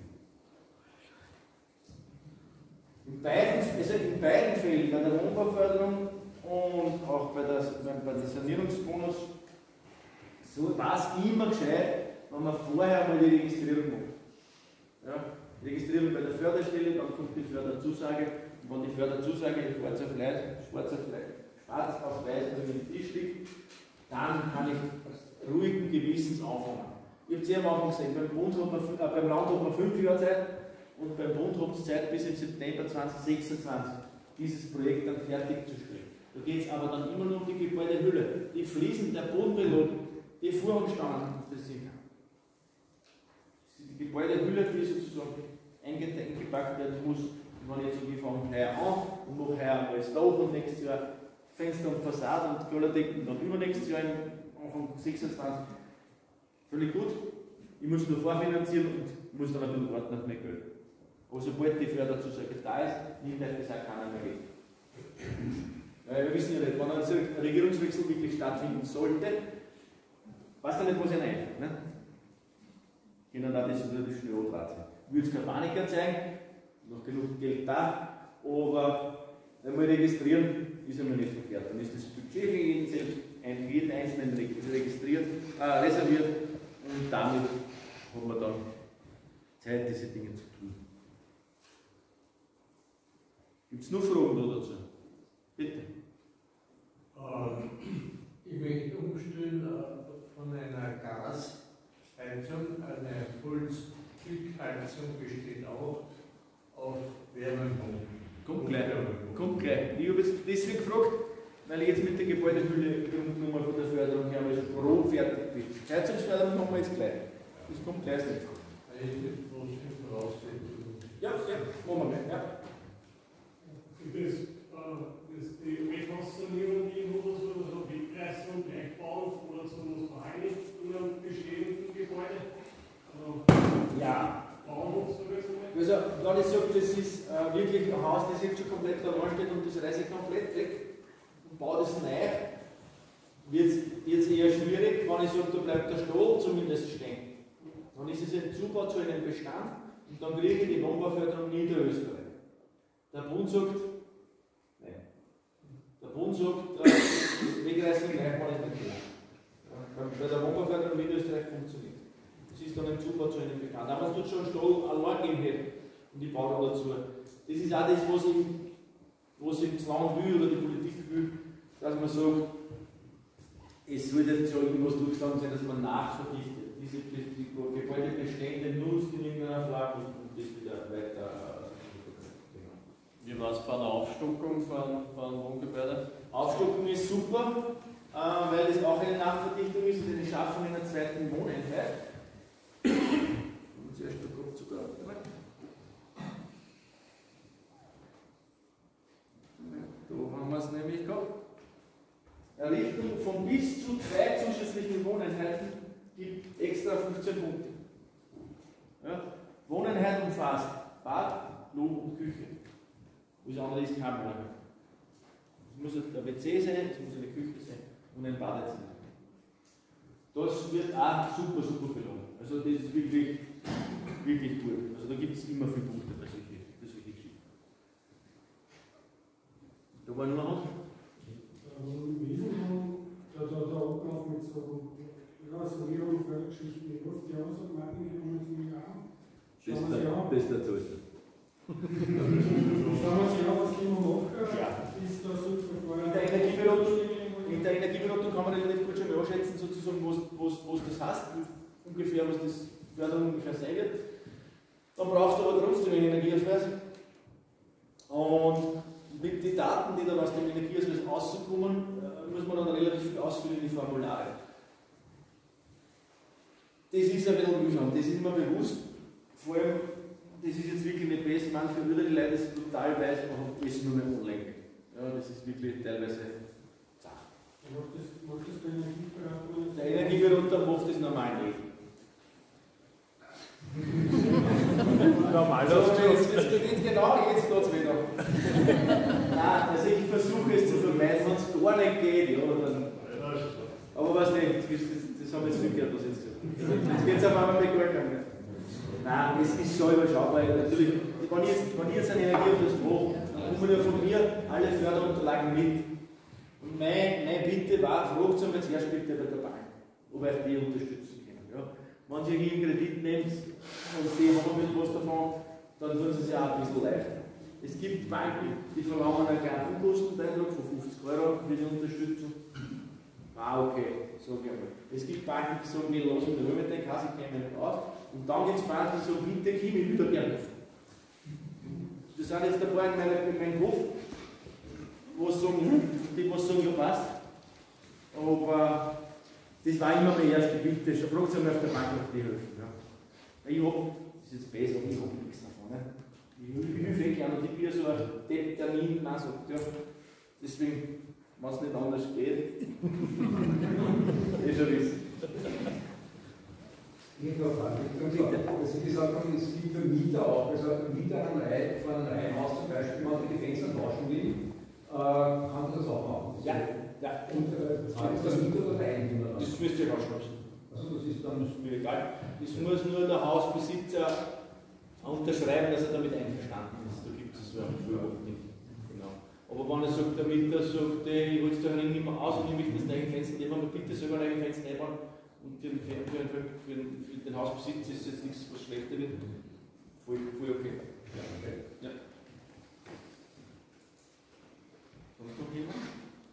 Speaker 2: In beiden, also in beiden Fällen, bei der Wohnbauförderung und auch bei der, bei der Sanierungsbonus, So war es immer gescheit, wenn man vorher mal die Registrierung macht. Ja, Registrierung bei der Förderstelle, dann kommt die Förderzusage. Und wenn die Förderzusage schwarz auf weiß, schwarz auf weiß, schwarz auf weiß auf dem Tisch liegt, dann kann ich ruhigen Gewissens anfangen. Ich habe es ja am Anfang gesehen, beim, Bund hat man, äh, beim Land hat man fünf Jahre Zeit und beim Bund hat es Zeit bis im September zweitausendsechsundzwanzig, dieses Projekt dann fertigzustellen. Da geht es aber dann immer nur um die Gebäudehülle. Die Fliesen, der Bodenbelag, die Vorhangstangen, das sind die Gebäudehülle, die sozusagen eingepackt werden muss. Und wenn ich jetzt sage, ich fange heuer an und mache heuer mal das Dach und nächstes Jahr Fenster und Fassade und Colordecken, dann übernächstes Jahr Anfang sechsundzwanzig. Völlig gut. Ich muss nur vorfinanzieren und muss dann ein bisschen warten auf mein Geld. Aber sobald die Förderzusage da ist, nimmt euch das auch keiner mehr weg. Weil wir wissen ja nicht, wenn ein Regierungswechsel wirklich stattfinden sollte, weiß dann nicht, was ich einfällt. Ne? Können auch das relativ schnell antragen. Ich würde es kein Paniker zeigen, noch genug Geld da, aber einmal registrieren ist einmal nicht verkehrt. Dann ist das Budget für jeden selbst, ein jeden Einzelnen registriert, äh, reserviert und damit haben wir dann Zeit, diese Dinge zu tun. Gibt es noch Fragen dazu? Bitte.
Speaker 8: Ähm, ich möchte umstellen äh, von einer Gasheizung, eine Holzkühlheizung besteht auch auf Wärmepumpen.
Speaker 2: Kommt gleich, kommt gleich. Ich habe jetzt deswegen gefragt, weil ich jetzt mit der Gebäudehülle Grundnummer von der Förderung her mal grob fertig bin. Heizungsförderung machen wir jetzt gleich. Das kommt gleich nicht. Ja, ja, machen wir gleich. Ja.
Speaker 9: Das, äh, das die Rekonstruierung irgendwo so, so Wegleistung, Gleichbau oder so vereinigt in einem bestehenden Gebäude? Also,
Speaker 2: ja.
Speaker 9: Baunutzlösungen?
Speaker 2: Also, wenn ich sage, das ist äh, wirklich ein Haus, das jetzt schon komplett da steht und das reiße ich komplett weg und baue das neu, wird es eher schwierig, wenn ich sage, da bleibt der Stall zumindest stehen. Dann ist es ein Zubau zu einem Bestand und dann kriege ich die Wohnbauförderung Niederösterreich. Der Bund sagt, nein. Der Bund sagt, äh, das Wegreißen Gleichbau ist nicht mehr. Bei der Wohnbauförderung Niederösterreich funktioniert. Das ist dann ein Zubau zu einem Bestand. Aber es tut schon einen Stall allein geben hätte und ich baue dann dazu. Das ist auch das, was ich, was ich das Land will oder die Politik will, dass man sagt, es sollte jetzt schon irgendwas durchgestanden sein, dass man nachverdichtet. Diese die, die Gebäudebestände nutzt in irgendeiner Form und das wieder weiter.
Speaker 10: Wie war es bei der Aufstockung von, von Wohngebäuden?
Speaker 2: Aufstockung ist super, äh, weil es auch eine Nachverdichtung ist und eine Schaffung einer zweiten Wohneinheit. Und zuerst der Kopf sogar. Da haben wir es nämlich gehabt. Errichtung von bis zu zwei zusätzlichen Wohneinheiten gibt extra fünfzehn Punkte. Ja? Wohneinheit umfasst Bad, Lob und Küche. Alles andere ist kein Wohneinheit. Es muss ein W C sein, es muss eine Küche sein und ein Badezimmer. Das wird auch super, super belohnt. Also das ist wirklich, wirklich gut. Also da gibt es immer viele Punkte bei solchen, bei solchen Geschichten. Da war nur noch was?
Speaker 9: Im Wesentlichen, da der Ablauf mit so Restaurierung, Fördergeschichten, die oft ja so Marken genommen zum Jahr. Schauen wir uns ja an.
Speaker 2: Bester Zustand.
Speaker 9: Schauen wir uns ja an, was können wir machen.
Speaker 2: Ja.
Speaker 9: Ist da so
Speaker 2: In der Energieberatung, in der Energieberatung kann man relativ gut schon mal anschätzen, sozusagen, was, was, was das heißt, ungefähr, was das Förderung ungefähr sein wird. Dann brauchst du aber trotzdem einen Energieausweis. Und mit den Daten, die dann aus dem Energieausweis rauskommen, muss man dann relativ viel ausfüllen in die Formulare. Das ist ein bisschen mühsam, das ist mir bewusst. Vor allem, das ist jetzt wirklich nicht besser, manche für die Leute ist total weiß, man hat das nur mehr online. Ja, das ist wirklich teilweise zart.
Speaker 9: Macht das, macht das der Energieberater?
Speaker 2: Der Energieberater macht das normal nicht.
Speaker 10: Normal,
Speaker 2: so, jetzt, jetzt geht es genau, jetzt geht es wieder. Nein, also ich versuche es zu vermeiden, wenn es gar nicht geht. Ja, dann, aber was nicht, das, das haben wir jetzt viel gehört, was jetzt gesagt. Jetzt geht es auf einmal mit gar nicht. Nein, es ist so überschaubar. Natürlich, wenn ich jetzt, wenn ich jetzt eine Energieausweis mache, dann kommen ja von mir alle Förderunterlagen mit. Und meine, meine Bitte war, fragt es einmal zuerst bitte bei der Bank. ob euch die unterstützen können. Ja. Wenn Sie hier einen Kredit nehmt und die haben mit was davon, dann tun Sie es ja auch ein bisschen leichter. Es gibt Banken, die verlangen einen kleinen Kostenbeitrag von fünfzig Euro für die Unterstützung. Ah, okay, sage ich einmal. Es gibt Banken, die sagen, wir lassen den mit der Kasse, kämen nicht aus. Und dann gibt es Banken, die sagen, bitte, ich will wieder gerne. Das sind jetzt ein paar in meinem, in meinem Kopf, die sagen, hm, die was sagen, ja passt. Aber das war immer mein erster Bild, das fragt sich auf der Bank auf die Hilfe. Ja. Ich habe, das ist jetzt besser, aber ich habe nichts davon. Ne? Ich helfe eh gerne und ich bin so ein Depp, der nie Nein sagt. Ja. Deswegen, wenn es nicht anders geht, ist schon wissen.
Speaker 7: Ich habe eine Frage. Dass Sie gesagt haben, es gibt für Mieter auch, also Mieter an Reihe, von einem Reihenhaus zum Beispiel, wenn man die Fenster tauschen will, äh, kann man das auch machen.
Speaker 2: Ja, ja.
Speaker 7: Und äh, ist das Mieter oder der Eigentümer?
Speaker 2: Das müsst ihr rausschmeißen.
Speaker 7: Also das ist dann
Speaker 2: Das ist mir egal. Das muss nur der Hausbesitzer unterschreiben, dass er damit einverstanden ist. Da gibt es so eine Befürwortung. Genau. Aber wenn er sagt, der Mieter sagt, ich hole es da nicht mehr aus und ich möchte das neue Fenster nehmen, dann bitte selber neue Fenster nehmen. Und für den, für, den, für, den, für den Hausbesitzer ist jetzt nichts, was schlechter wird. Voll, voll okay.
Speaker 7: Ja, okay.
Speaker 2: Ja. Sonst noch jemand?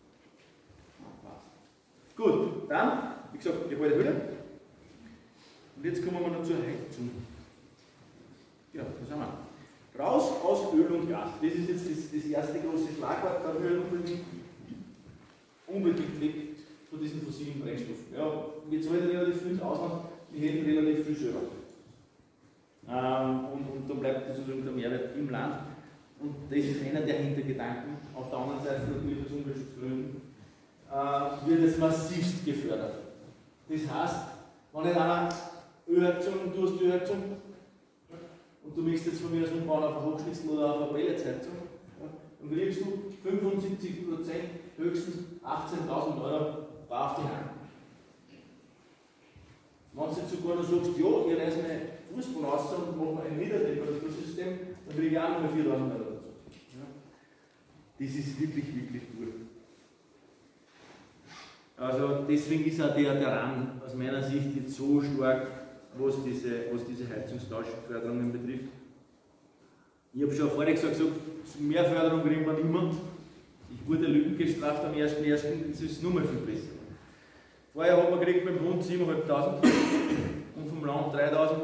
Speaker 2: Gut, dann, wie gesagt, ich halte wieder. Und jetzt kommen wir noch zur Heizung. Ja, da sind wir. Raus aus Öl und Gas. Das ist jetzt das, das erste große Schlagwort, der Öl und Gas unbedingt weg von diesen fossilen Brennstoffen. Ja, wir zahlen relativ viel ins Ausland, wir hätten relativ viel selber. Ähm, und, und dann bleibt sozusagen der Mehrwert im Land. Und das ist einer der Hintergedanken. Auf der anderen Seite natürlich aus Umweltschutzgründen äh, wird es massivst gefördert. Das heißt, wenn nicht einer Ölheizung, du hast Ölheizung und du möchtest jetzt von mir aus umbauen auf eine Hochschlitzel oder auf eine Pelletsheizung, ja, dann kriegst du fünfundsiebzig Prozent höchstens achtzehntausend Euro bar auf die Hand. Wenn du jetzt sogar noch sagst, ja, ich reiße meine Fußboden raus und mache ein Niedertemperatursystem, dann kriege ich auch noch mal viertausend Euro dazu. Ja. Das ist wirklich, wirklich gut. Also deswegen ist auch der, der Rang aus meiner Sicht jetzt so stark, was diese, was diese Heizungstauschförderungen betrifft. Ich habe schon vorher gesagt, mehr Förderung kriegen wir nicht mehr. Ich wurde Lücken gestraft am ersten ersten Das ist nur mal viel besser. Vorher hat man gekriegt beim Bund siebentausendfünfhundert und vom Land dreitausend.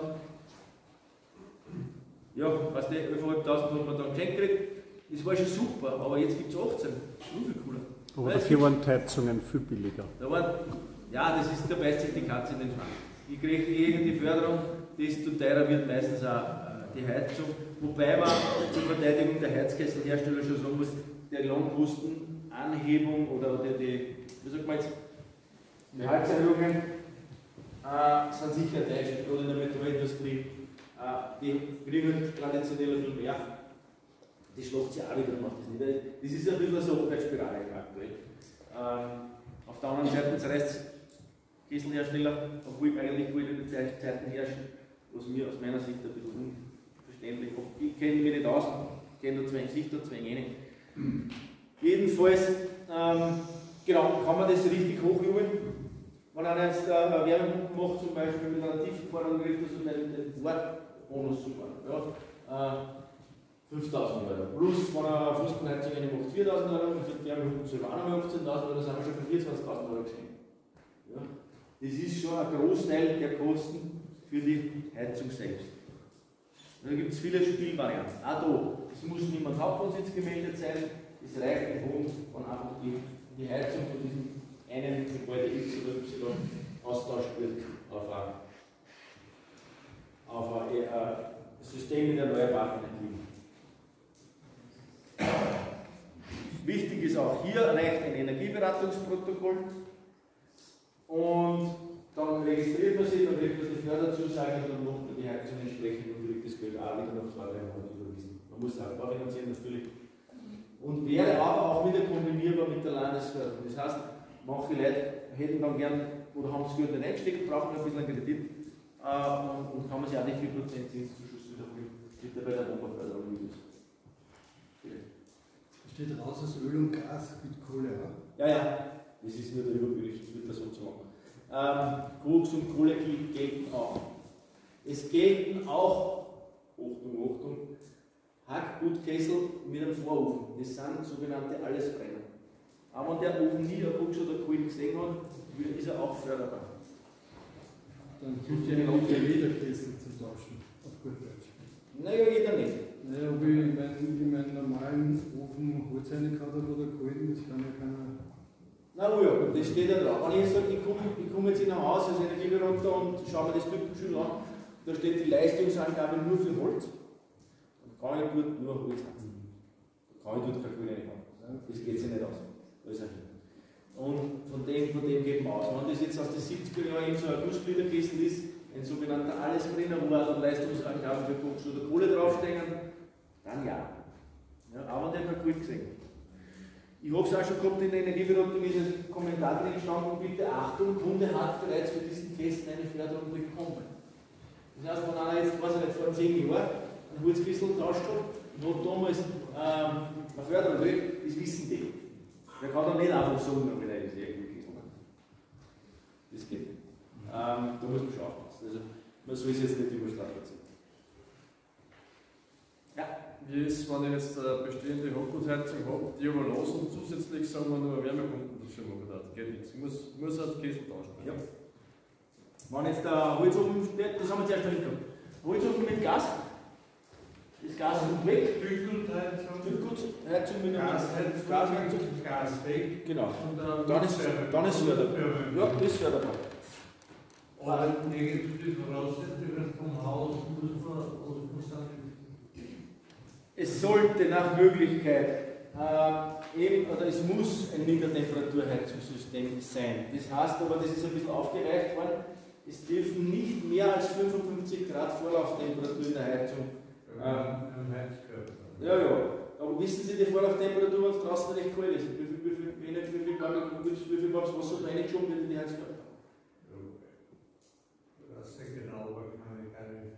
Speaker 2: Ja, weißt du, elftausendfünfhundert hat man dann geschenkt gekriegt. Das war schon super, aber jetzt gibt es achtzehn. Nur viel cooler.
Speaker 11: Aber dafür waren die Heizungen viel billiger.
Speaker 2: Da war, ja, das ist, da beißt sich die Katze in den Schwanz. Ich kriege irgendeine Förderung, desto teurer wird meistens auch äh, die Heizung. Wobei man zur Verteidigung der Heizkesselhersteller schon sagen muss, der Lohnkostenanhebung oder die, die, wie sagt man jetzt, die Heizerhöhungen äh, sind sicher täuschend, gerade in der Metallindustrie. Äh, die kriegen halt traditionell ein bisschen mehr. Die schlägt sich auch wieder, macht das nicht. Das ist ein bisschen so eine Abwärtsspirale aktuell. Ähm, auf der anderen Seite reißt Kesselhersteller, obwohl eigentlich gute Zeiten herrschen, was mir aus meiner Sicht ein bisschen unverständlich ist. Ich kenne mich nicht aus, ich kenne nur zwei Gesichter, zwei Gene. Jedenfalls, ähm, genau, kann man das richtig hochjubeln. Wenn einer jetzt äh, eine Werbung macht, zum Beispiel mit einer Tiefenforderung, kriegt er so den, den Wortbonus super. Ja, äh, fünftausend Euro. Plus, wenn er eine Fußballheizung macht, viertausend Euro und für die Werbung selber auch nochmal achtzehntausend Euro, dann sind wir schon für vierundzwanzigtausend Euro geschenkt. Ja. Das ist schon ein Großteil der Kosten für die Heizung selbst. Da gibt es viele Spielvarianten. Auch da, es muss niemand Hauptwohnsitz gemeldet sein, es reicht im Grund, wenn einfach die, die Heizung von diesem einen Gebäude X oder Y austauscht wird auf ein, auf ein, ein System mit erneuerbaren Energien. Wichtig ist auch hier, reicht ein Energieberatungsprotokoll und dann registriert man sich, dann kriegt man die Förderzusage und dann macht man die Heizung entsprechend und kriegt das Geld auch wieder nach zwei, drei Monaten überwiesen. Man muss auch vorfinanzieren natürlich. Und wäre aber auch wieder kombinierbar mit der Landesförderung. Das heißt, manche Leute hätten dann gern oder haben das Geld nicht eingesteckt, brauchen ein bisschen Kredit äh, und, und kann man sich auch nicht vier Prozent Zinszuschuss wiederholen. Bitte bei der Wohnbauförderung wie das.
Speaker 12: Steht raus aus Öl und Gas mit Kohle, ja?
Speaker 2: Ja, ja, das ist nur der Überbegriff, das wird das so zu machen. Ähm, Koks und Kohle gelten auch. Es gelten auch, Achtung, Achtung, Hackgutkessel mit einem Vorofen. Das sind sogenannte Allesbrenner. Aber wenn der Ofen nie ein Koks oder Kohle gesehen hat, ist er auch förderbar.
Speaker 12: Dann hilft ja auch der Lederkessel zu tauschen, auf gut Deutsch.
Speaker 2: Naja, jeder nicht.
Speaker 12: Naja, ob ich in meinen, in meinen normalen Ofen Holz rein kann oder Kohlen, das kann ja keiner.
Speaker 2: Na oh ja, das steht ja drauf. Wenn ich jetzt sage, ich komme komm jetzt in ein Haus als Energieberater und schaue mir das Typenschul an, da steht die Leistungsangabe nur für Holz, dann kann ich dort nur Holz heizen. Da kann ich dort keine Kohle haben. Das geht sich nicht aus. Da ist er hin. Und von dem, von dem geht man aus. Wenn das jetzt aus den siebziger Jahren so ein Gussgliederkessel ist, ein sogenannter Allesbrenner, wo auch Leistungsangaben für Koks oder Kohle draufstehen, dann ja. Ja, aber der hat gut gesehen. Ich habe es auch schon gehabt, in der Energieberatung ist ein Kommentar drin gestanden, bitte Achtung, Kunde hat bereits für diesen Kästen eine Förderung bekommen. Das heißt, wenn einer jetzt, weiß ich nicht, vor zehn Jahren einen Holzkessel getauscht hat und hat damals ähm, eine Förderung will, das wissen die. Der kann dann nicht einfach sagen, wenn er das irgendwie Kessel hat. Das geht nicht. Ähm, da muss man schon aufpassen. Also, man soll es jetzt nicht überstrapazieren. Ja.
Speaker 10: Wie ist, wenn ich jetzt eine bestehende Hochgutheizung habe, die aber los und zusätzlich sagen wir nur eine Wärmepumpe dafür machen darf? Geht nichts. Ich muss, muss halt Kessel tauschen.
Speaker 2: Ja. Wenn jetzt der Holzofen steht, das haben wir zuerst noch nicht gehabt. Holzofen mit Gas, das Gas kommt weg.
Speaker 8: Dünngutheizung.
Speaker 2: Dünngutheizung mit einem
Speaker 8: Gasheizung.
Speaker 2: Gasheizung.
Speaker 8: Gas weg.
Speaker 2: Genau.
Speaker 8: Und dann,
Speaker 2: Dann ist, dann ist förderbar. Ja, das ist förderbar.
Speaker 8: Aber die Voraussetzungen vom Haus muss man, oder muss dann.
Speaker 2: Es sollte nach Möglichkeit äh, eben, oder es muss ein Niedertemperaturheizungssystem sein. Das heißt aber, das ist ein bisschen aufgereicht worden, es dürfen nicht mehr als fünfundfünfzig Grad Vorlauftemperatur in der Heizung.
Speaker 8: Ähm,
Speaker 2: ja, ja. Aber wissen Sie die Vorlauftemperatur, wenn es draußen recht kalt ist? Wie viel, wie viel, wie viel, wie viel, wie viel warmes Wasser da reingeschoben wird in die Heizung?
Speaker 8: Das ist genau, aber kann ich keine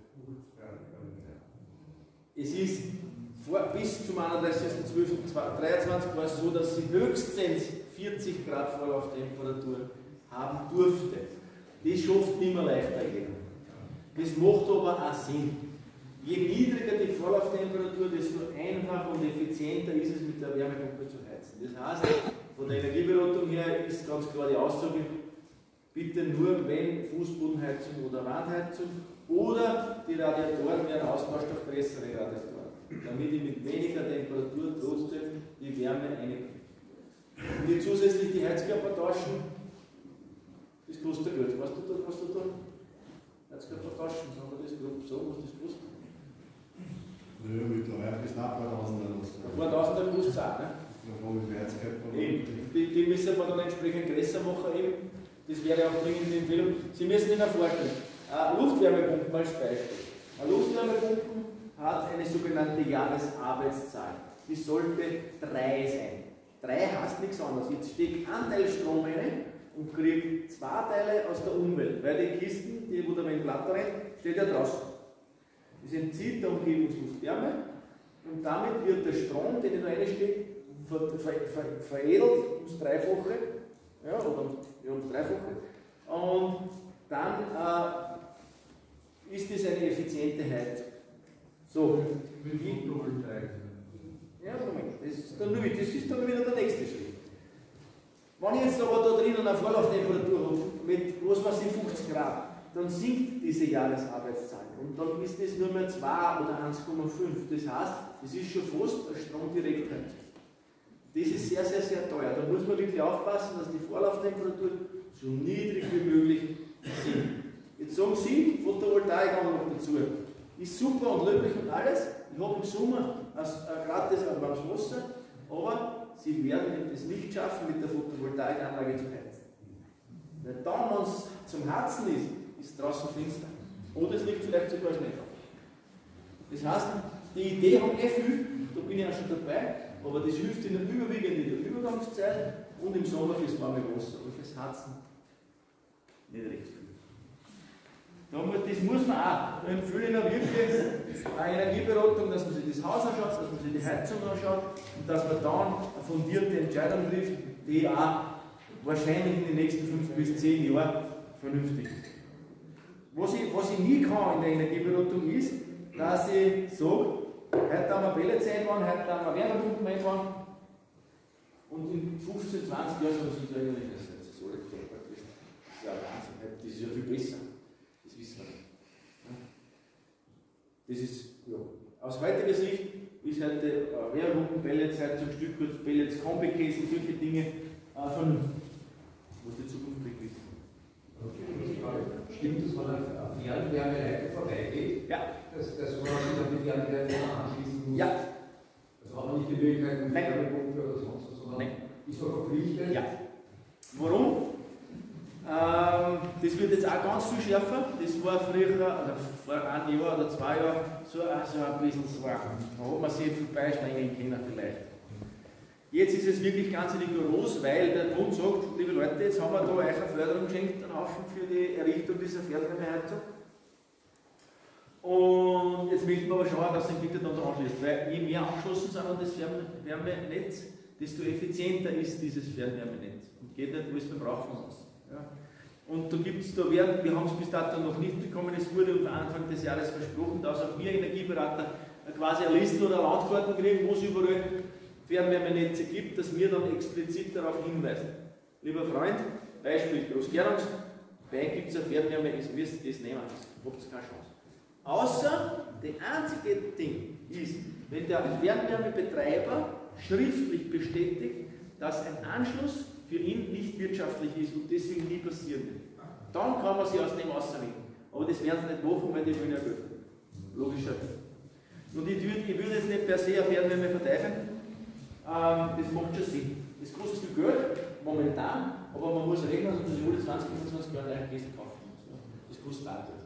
Speaker 2: Es ist vor, bis zum einunddreißigsten zwölften zweitausenddreiundzwanzig war es so, dass sie höchstens vierzig Grad Vorlauftemperatur haben durfte. Das schafft nicht mehr leichter jeder. Das macht aber auch Sinn. Je niedriger die Vorlauftemperatur, desto einfacher und effizienter ist es, mit der Wärmepumpe zu heizen. Das heißt, von der Energieberatung her ist ganz klar die Aussage, bitte nur wenn Fußbodenheizung oder Wandheizung oder die Radiatoren werden austauscht auf größere Radiatoren, damit ich mit weniger Temperatur trotzdem die Wärme reinkriege. Und die zusätzlich die Heizkörper tauschen, das kostet Geld. Weißt du da, was du da? Heizkörper tauschen, sagen wir das grob so, was das kostet?
Speaker 3: Nö, mittlerweile bis nach zweitausender los.
Speaker 2: zweitausender kostet es auch, ne? Eben. Die, die müssen wir dann entsprechend größer machen eben. Das wäre auch dringend eine Empfehlung. Sie müssen Ihnen vorstellen, äh, Luftwärmepumpen als Beispiel. Eine Luftwärmepumpe hat eine sogenannte Jahresarbeitszahl. Die sollte drei sein. Drei heißt nichts anderes. Jetzt steckt ein Teil Strom rein und kriegt zwei Teile aus der Umwelt. Weil die Kisten, die wo der Ventilator rennt, steht ja draußen. Das entzieht der Umgebungsluft Wärme und damit wird der Strom, den da reinsteckt, ver, ver, ver, veredelt ums Dreifache. Ja, oder ja, ums Dreifache. Und dann äh, ist das eine effiziente Heizung. So. Ja, Moment, das ist dann, das ist dann wieder der nächste Schritt. Wenn ich jetzt aber da drinnen eine Vorlauftemperatur habe, mit was weiß ich, fünfzig Grad, dann sinkt diese Jahresarbeitszahl. Und dann ist das nur mehr zwei oder eins Komma fünf. Das heißt, das ist schon fast eine Stromdirektheizung. Das ist sehr, sehr, sehr teuer. Da muss man wirklich aufpassen, dass die Vorlauftemperatur so niedrig wie möglich sind. Jetzt sagen Sie, Photovoltaik auch noch dazu. Ist super und löblich und alles. Ich habe im Sommer ein gratis warmes Wasser, aber Sie werden es nicht schaffen, mit der Photovoltaikanlage zu heizen. Weil dann, wenn es zum Heizen ist, ist draußen finster. Oder es liegt vielleicht sogar Schnee drauf. Das heißt, die Idee haben eh viel, da bin ich auch schon dabei, aber das hilft ihnen überwiegend in der Übergangszeit und im Sommer fürs warme Wasser, aber fürs Heizen nicht recht viel. Das muss man auch. Da empfehle ich Ihnen wirklich eine Energieberatung, dass man sich das Haus anschaut, dass man sich die Heizung anschaut und dass man dann eine fundierte Entscheidung trifft, die auch wahrscheinlich in den nächsten fünf bis zehn Jahren vernünftig ist. Was ich, was ich nie kann in der Energieberatung ist, dass ich sage, heute haben wir Pellets einbauen, heute haben wir Wärmepumpen einbauen und in fünfzehn, zwanzig Jahren soll es eigentlich das ist alles klar. Das ist ja Wahnsinn, das ist ja viel besser. Das wissen wir nicht. Das ist, ja, aus heutiger Sicht ist heute äh, Wärmepumpen, Pellets, Heizung, Stückgut, Pellets, Kombikäse, solche Dinge äh, vernünftig. Was die Zukunft bringt, wissen.
Speaker 7: Stimmt, dass man auf Fernwärmeleitung vorbeigeht?
Speaker 2: Ja.
Speaker 7: Dass, dass man sich an die Fernwärme anschließen muss?
Speaker 2: Ja.
Speaker 7: Das hat man nicht die Möglichkeit mit Wärmepumpe oder sonst was, sondern
Speaker 2: Nein.
Speaker 7: ist man verpflichtet?
Speaker 2: Ja. Warum? Ähm, das wird jetzt auch ganz viel schärfer. Das war früher, oder vor einem Jahr oder zwei Jahren, so, so ein bisschen so. Da hat man sich vorbeischwingen können vielleicht. Jetzt ist es wirklich ganz rigoros, weil der Bund sagt, liebe Leute, jetzt haben wir da euch eine Förderung geschenkt, einen Haufen für die Errichtung dieser Fernwärmeheizung. Und jetzt möchten wir aber schauen, dass sich bitte dann da anschließt, weil je mehr angeschlossen sind an das Fernwärmenetz, desto effizienter ist dieses Fernwärmenetz. Und geht nicht alles beim Brauchen aus. Ja. Und da gibt es, da werden, wir haben es bis dato noch nicht bekommen, es wurde am Anfang des Jahres versprochen, dass auch wir Energieberater quasi eine Liste oder Landkarten kriegen, wo es überall Fernwärmenetze gibt, dass wir dann explizit darauf hinweisen. Lieber Freund, Beispiel Großgerungs, bei euch gibt es ein Fernwärme, ihr müsst das nehmen, habt ihr keine Chance. Außer, das einzige Ding ist, wenn der Fernwärmebetreiber schriftlich bestätigt, dass ein Anschluss für ihn nicht wirtschaftlich ist und deswegen nie passieren wird. Dann kann man sich aus dem rausreden. Aber das werden sie nicht machen, weil die wollen ja Geld. Logischerweise. Und ich würde, ich würde jetzt nicht per se eine Fernwärme verteidigen. Ähm, das macht schon Sinn. Das kostet viel Geld, momentan, aber man muss rechnen, dass man alle zwanzig, fünfundzwanzig Jahre neue Käse kaufen muss. Ja. Das kostet auch Geld.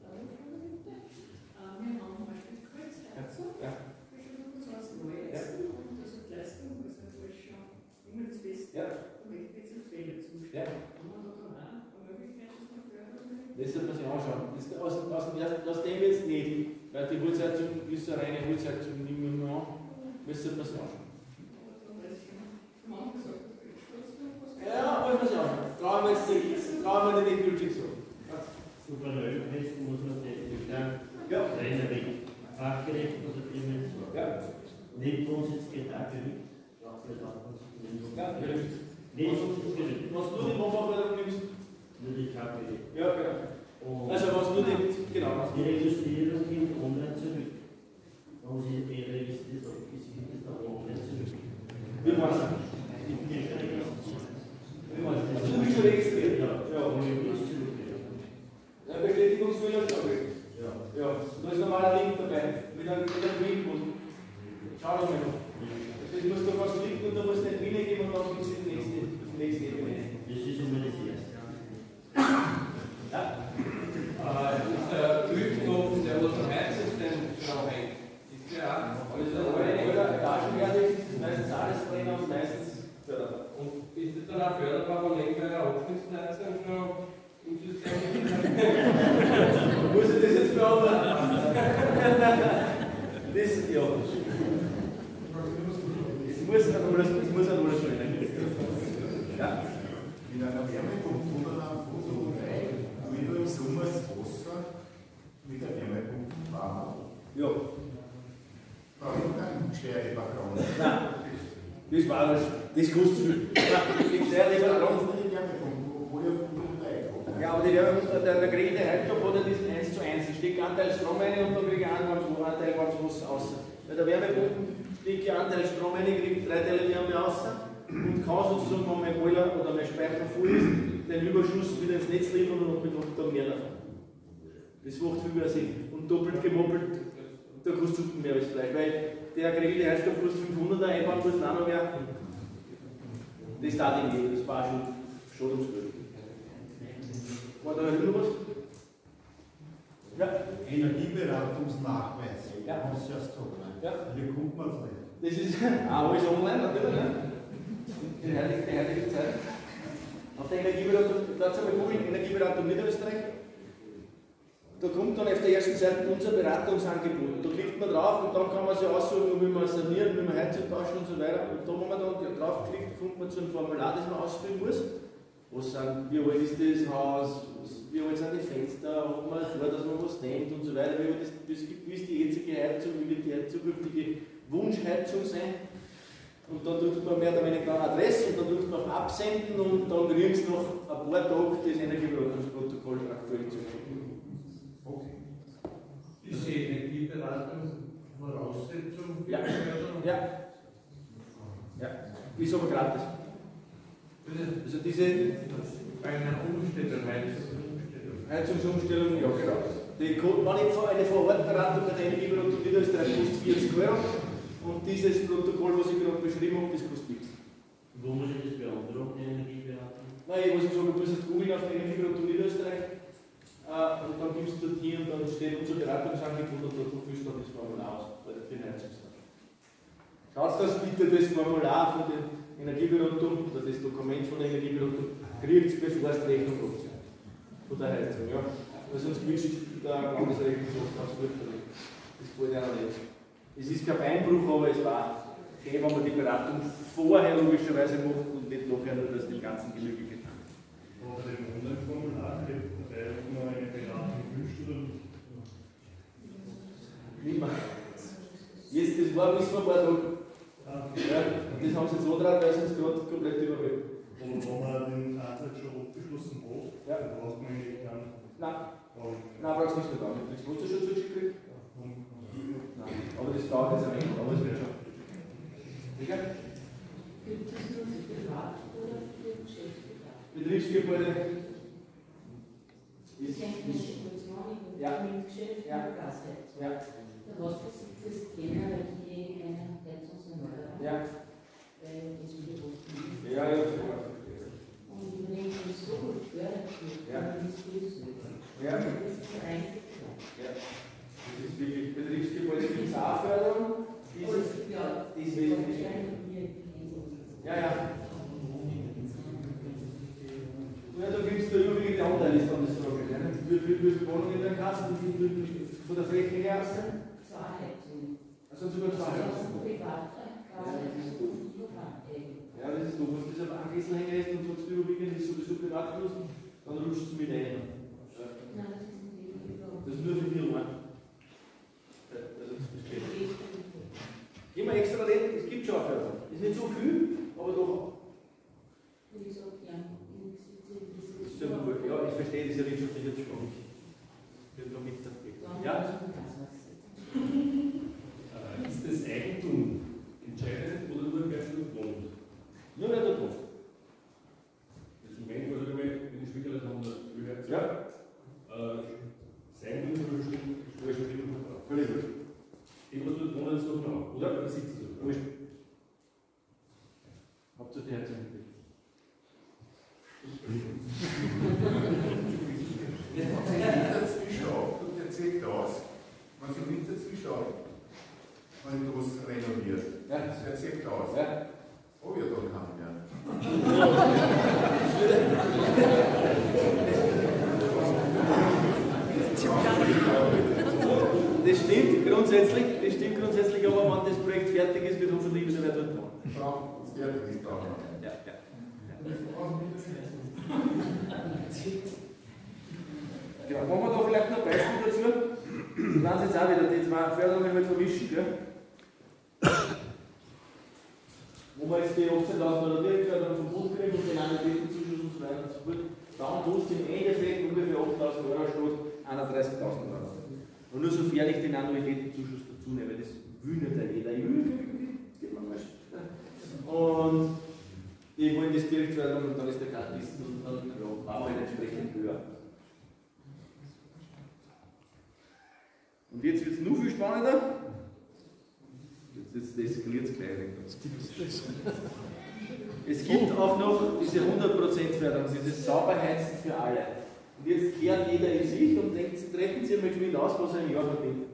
Speaker 4: Wir haben zum Beispiel Kreuzheizung,
Speaker 2: Ja.
Speaker 4: das ist schon was Neues. Und das hat Leistung, das ist natürlich schon immer das Beste.
Speaker 2: Ja.
Speaker 4: Und ich bin zu Fälle zuständig.
Speaker 2: Ja.
Speaker 4: Haben wir da auch eine Möglichkeit, dass man fördern?
Speaker 2: Das sollte man sich anschauen. Das, aus, aus, dem ersten, aus dem jetzt nicht, weil die Holzheizung ist eine reine Holzheizung, nehmen wir nur an. Das sollte man sich anschauen. Ja, wollen wir sich anschauen. Trauen wir jetzt nicht, trauen wir nicht gültig so.
Speaker 13: Super Öltesten muss man definitiv
Speaker 2: ja.
Speaker 13: rein, fachgerecht oder Firmen so.
Speaker 2: Ja.
Speaker 13: Nicht Wohnsitz geht auch gerückt. Braucht ihr das auch
Speaker 2: Ja, gerückt.
Speaker 13: Nicht Wohnsitz gerückt.
Speaker 2: Was du die Wohnbauforderung nimmst?
Speaker 13: Nur die K P.
Speaker 2: Ja, genau. Und also was du die, genau.
Speaker 13: Die Registrierung kommt online zurück. Und sie registriert auch, gesichert ist auch online zurück.
Speaker 2: Wie meinst du? Wie meinst du? Also du bist schon registriert? Ja. Ja. Ja, Bestätigungswille ist auch weg. Ja. Ja. Da ist nochmal ein Link dabei. Mit einem, mit einem Link. Schau doch mal noch. Du musst doch was klicken und du musst den Wille geben und dann gibt es die nächste, die nächste Ebene.
Speaker 13: Das ist immer das erste.
Speaker 2: Ja.
Speaker 8: Äh, ist der Kühlknopf, der was am heißesten schon hängt, ist der auch?
Speaker 2: Also, oder Taschenwerte ist meistens alles drin und meistens förderbar.
Speaker 8: Und ist das dann auch förderbar, wenn ich bei der Abschnittsleistung schon im System
Speaker 2: muss ich das jetzt beantworten? Das, ja. Es muss ein Nuller, es muss ein Nuller stehen. Ja.
Speaker 3: In einer Wärmepumpe oder einem Photovoltaik will nur im Sommer das Wasser mit der Wärmepumpe warm.
Speaker 2: Ja.
Speaker 3: Brauche ich keinen Steuerbackground.
Speaker 2: Nein. Das war das. Das kostet viel. Die Steuerbackground.
Speaker 3: Die Wärmepumpe, obwohl ich auf Photovoltaik habe.
Speaker 2: Ja, aber die Wärmepumpe, der, der geregelte Heizstab hat ja diesen eins zu eins. Ich stecke einen Teil Strom rein und dann kriege ich einen Anteil warmes Wasser raus. Bei der Wärmepumpe stecke ich einen Teil Strom rein, kriege drei Teile Wärme raus und kann sozusagen, wenn mein Boiler oder mein Speicher voll ist, den Überschuss wieder ins Netz liefern und mit noch mehr davon. Das macht viel mehr Sinn. Und doppelt gemoppelt, da kostet es mehr als Fleisch, weil der geregelte Heizstab kostet fünfhunderter, einbauen kostet auch noch mehr. Das tat ich nicht, das war schon, schon ums Geld. War da noch was? Ja.
Speaker 3: Energieberatungsnachweis.
Speaker 2: Ja.
Speaker 3: Muss ich erst haben.
Speaker 2: Ja.
Speaker 3: Wie kommt man das nicht?
Speaker 2: Das ist auch alles online, natürlich, ne? Die heilige, die heilige Zeit. Auf der Energieberatung, dazu mal googeln, Energieberatung Niederösterreich. Da kommt dann auf der ersten Seite unser Beratungsangebot. Da klickt man drauf und dann kann man sich aussuchen, wie man sanieren, wie man Heizung tauschen und so weiter. Und da, wo man dann draufklickt, kommt man zu einem Formular, das man ausfüllen muss. Was sind, wie alt ist das Haus, wie alt sind die Fenster, hat man vor, dass man was denkt und so weiter, wie, das, das, wie ist die jetzige Heizung, wie wird die zukünftige Wunschheizung sein. Und dann drückt man mehr oder weniger eine Adresse und dann drückt man auf Absenden und dann kriegst du noch ein paar Tage das Energieberatungsprotokoll aktuell zu schicken.
Speaker 8: Okay. Ist die Energieberatung Voraussetzung für
Speaker 2: ja.
Speaker 8: die Förderung?
Speaker 2: Ja. Ja. Ist aber gratis. Also diese
Speaker 8: bei einer Umstellung, Heizungsumstellung.
Speaker 2: Heizungsumstellung, ja genau. Die, wenn ich eine Vorortberatung bei der Energieberatung Niederösterreich kostet vierzig Euro und dieses Protokoll, was ich gerade beschrieben habe, das kostet nichts.
Speaker 13: Wo muss ich das beantragen, die Energieberatung?
Speaker 2: Nein, was ich sage, du musst jetzt googeln auf der Energieberatung Niederösterreich äh, und dann gibst du dort hier und dann steht unser Beratungsangebot und dort füllst du das Formular aus bei der Finanzungsstelle. Schaut das bitte das Formular von der Energieberatung oder das Dokument von der Energieberatung, kriegt bevor es die Rechnung abzahlt. Von der Heizung, ja. Weil sonst wischt der Landesrechnungshof ganz fürchterlich. Das gefällt ja noch nicht. Es ist kein Beinbruch, aber es war schön, wenn man die Beratung vorher logischerweise macht und nicht nachher nur das dem ganzen Genüge getan.
Speaker 3: Aber bei dem Online-Formular kriegt dabei immer eine Beratung gewünscht oder nicht?
Speaker 2: Nimmer. Jetzt, das war bis vor ein paar Tagen. Ja, und das haben sie jetzt dran, weil sie es gerade komplett überwältigt.
Speaker 3: Und wenn man den Ansatz schon abgeschlossen hat,
Speaker 2: ja.
Speaker 3: dann braucht man eigentlich keinen.
Speaker 2: Nein. Nein, brauchst du nicht mehr. Du kriegst Wasserschutz gekriegt. Nein. Aber das dauert jetzt ein wenig, aber es wird schon. Sicher?
Speaker 4: Gibt es nur für Privat oder für Geschäfte?
Speaker 2: Betriebsgebäude.
Speaker 4: Ich denke, wenn ich kurz mache, ich
Speaker 2: ja.
Speaker 4: mit Geschäft
Speaker 2: ja.
Speaker 4: und Gasheizung.
Speaker 2: Ja.
Speaker 4: Da hast du das generell je eine Heizungserneuerung.
Speaker 2: Ja.
Speaker 4: Weil das wieder offen ist.
Speaker 2: Ja, ja, ja.
Speaker 4: Und wenn ich das so gut fördert wird,
Speaker 2: ja.
Speaker 4: dann ist das so.
Speaker 2: Ja.
Speaker 4: Das ist eigentlich klar.
Speaker 2: Ja. Das ist wirklich Betriebsgebäude, gibt es auch Förderung. Dieses,
Speaker 4: ja,
Speaker 2: die ist wesentlich. Ja, ja. Ja, da gibt es der übrige Anteil, ist dann das Frage. Wie viele Wohnungen in der Kasse, von der Fläche her?
Speaker 4: Zwei Heizungen.
Speaker 2: Also sogar zwei Heizungen. Ja, das ist doof. Wenn du das auf einen Kessel hängen lässt und sagst, überwiegend ist sowieso privat los, dann rutschst du mit ein.
Speaker 4: Nein, das ist nicht überall.
Speaker 2: Das ist nur für die Ruhe. Also, das steht. Immer extra reden, es gibt schon eine Förderung. Ist nicht so viel, aber doch.
Speaker 4: Wie gesagt, ja.
Speaker 2: Das ist ja gut. Ja, ich verstehe, das ist ja wirtschaftlich jetzt schwierig. Ich bin da mit dabei. Ja?
Speaker 3: Ist das Eigentum entscheidend oder nur wer dort wohnt?
Speaker 2: Nur wer dort wohnt.
Speaker 3: Jetzt im Moment, also wenn die Spieler haben das gehört,
Speaker 2: ja.
Speaker 3: äh, sein Grundstück ist schon wieder verbraucht.
Speaker 2: Völlig gut.
Speaker 3: Die, was dort wohnen, ist noch genau. Oder besitzt es
Speaker 2: Wurscht. Habt ihr die Herzung gekriegt?
Speaker 3: Dazwischen ab und der zeigt aus, wenn sie nicht dazwischen ab, wenn du was renoviert.
Speaker 2: Ja.
Speaker 3: Das zeigt aus.
Speaker 2: Ja.
Speaker 3: Oh ja, da kann ich ja.
Speaker 2: Das stimmt grundsätzlich, das stimmt grundsätzlich, aber wenn das Projekt fertig ist, wird hoffentlich wieder wer dort machen.
Speaker 3: Frau, das fertig ist da.
Speaker 2: Ja, ja. Genau, machen wir da vielleicht noch ein Beispiel dazu. Ich weiß jetzt auch wieder, die zwei Förderungen halt vermischen, gell? Wo wir jetzt die achtzehntausend Euro Direktförderung vom Bund kriegen und den Annuitätenzuschuss und so weiter und so fort, dann kostet im Endeffekt ungefähr achttausend Euro statt einunddreißigtausend Euro. Und nur sofern ich den Annuitätenzuschuss dazu nehme, das will nicht jeder. Ich will, geht man mal. Und die wollen das Direktförderung und dann ist der Kartisten und dann ja, machen wir halt entsprechend höher. Und jetzt wird es nur viel spannender. Jetzt eskaliert es gleich. Es gibt auch noch diese hundert Prozent Förderung, dieses Sauberheizen für alle. Und jetzt kehrt jeder in sich und denkt, Sie treffen Sie mal geschwind aus, was er im Jahr verdient.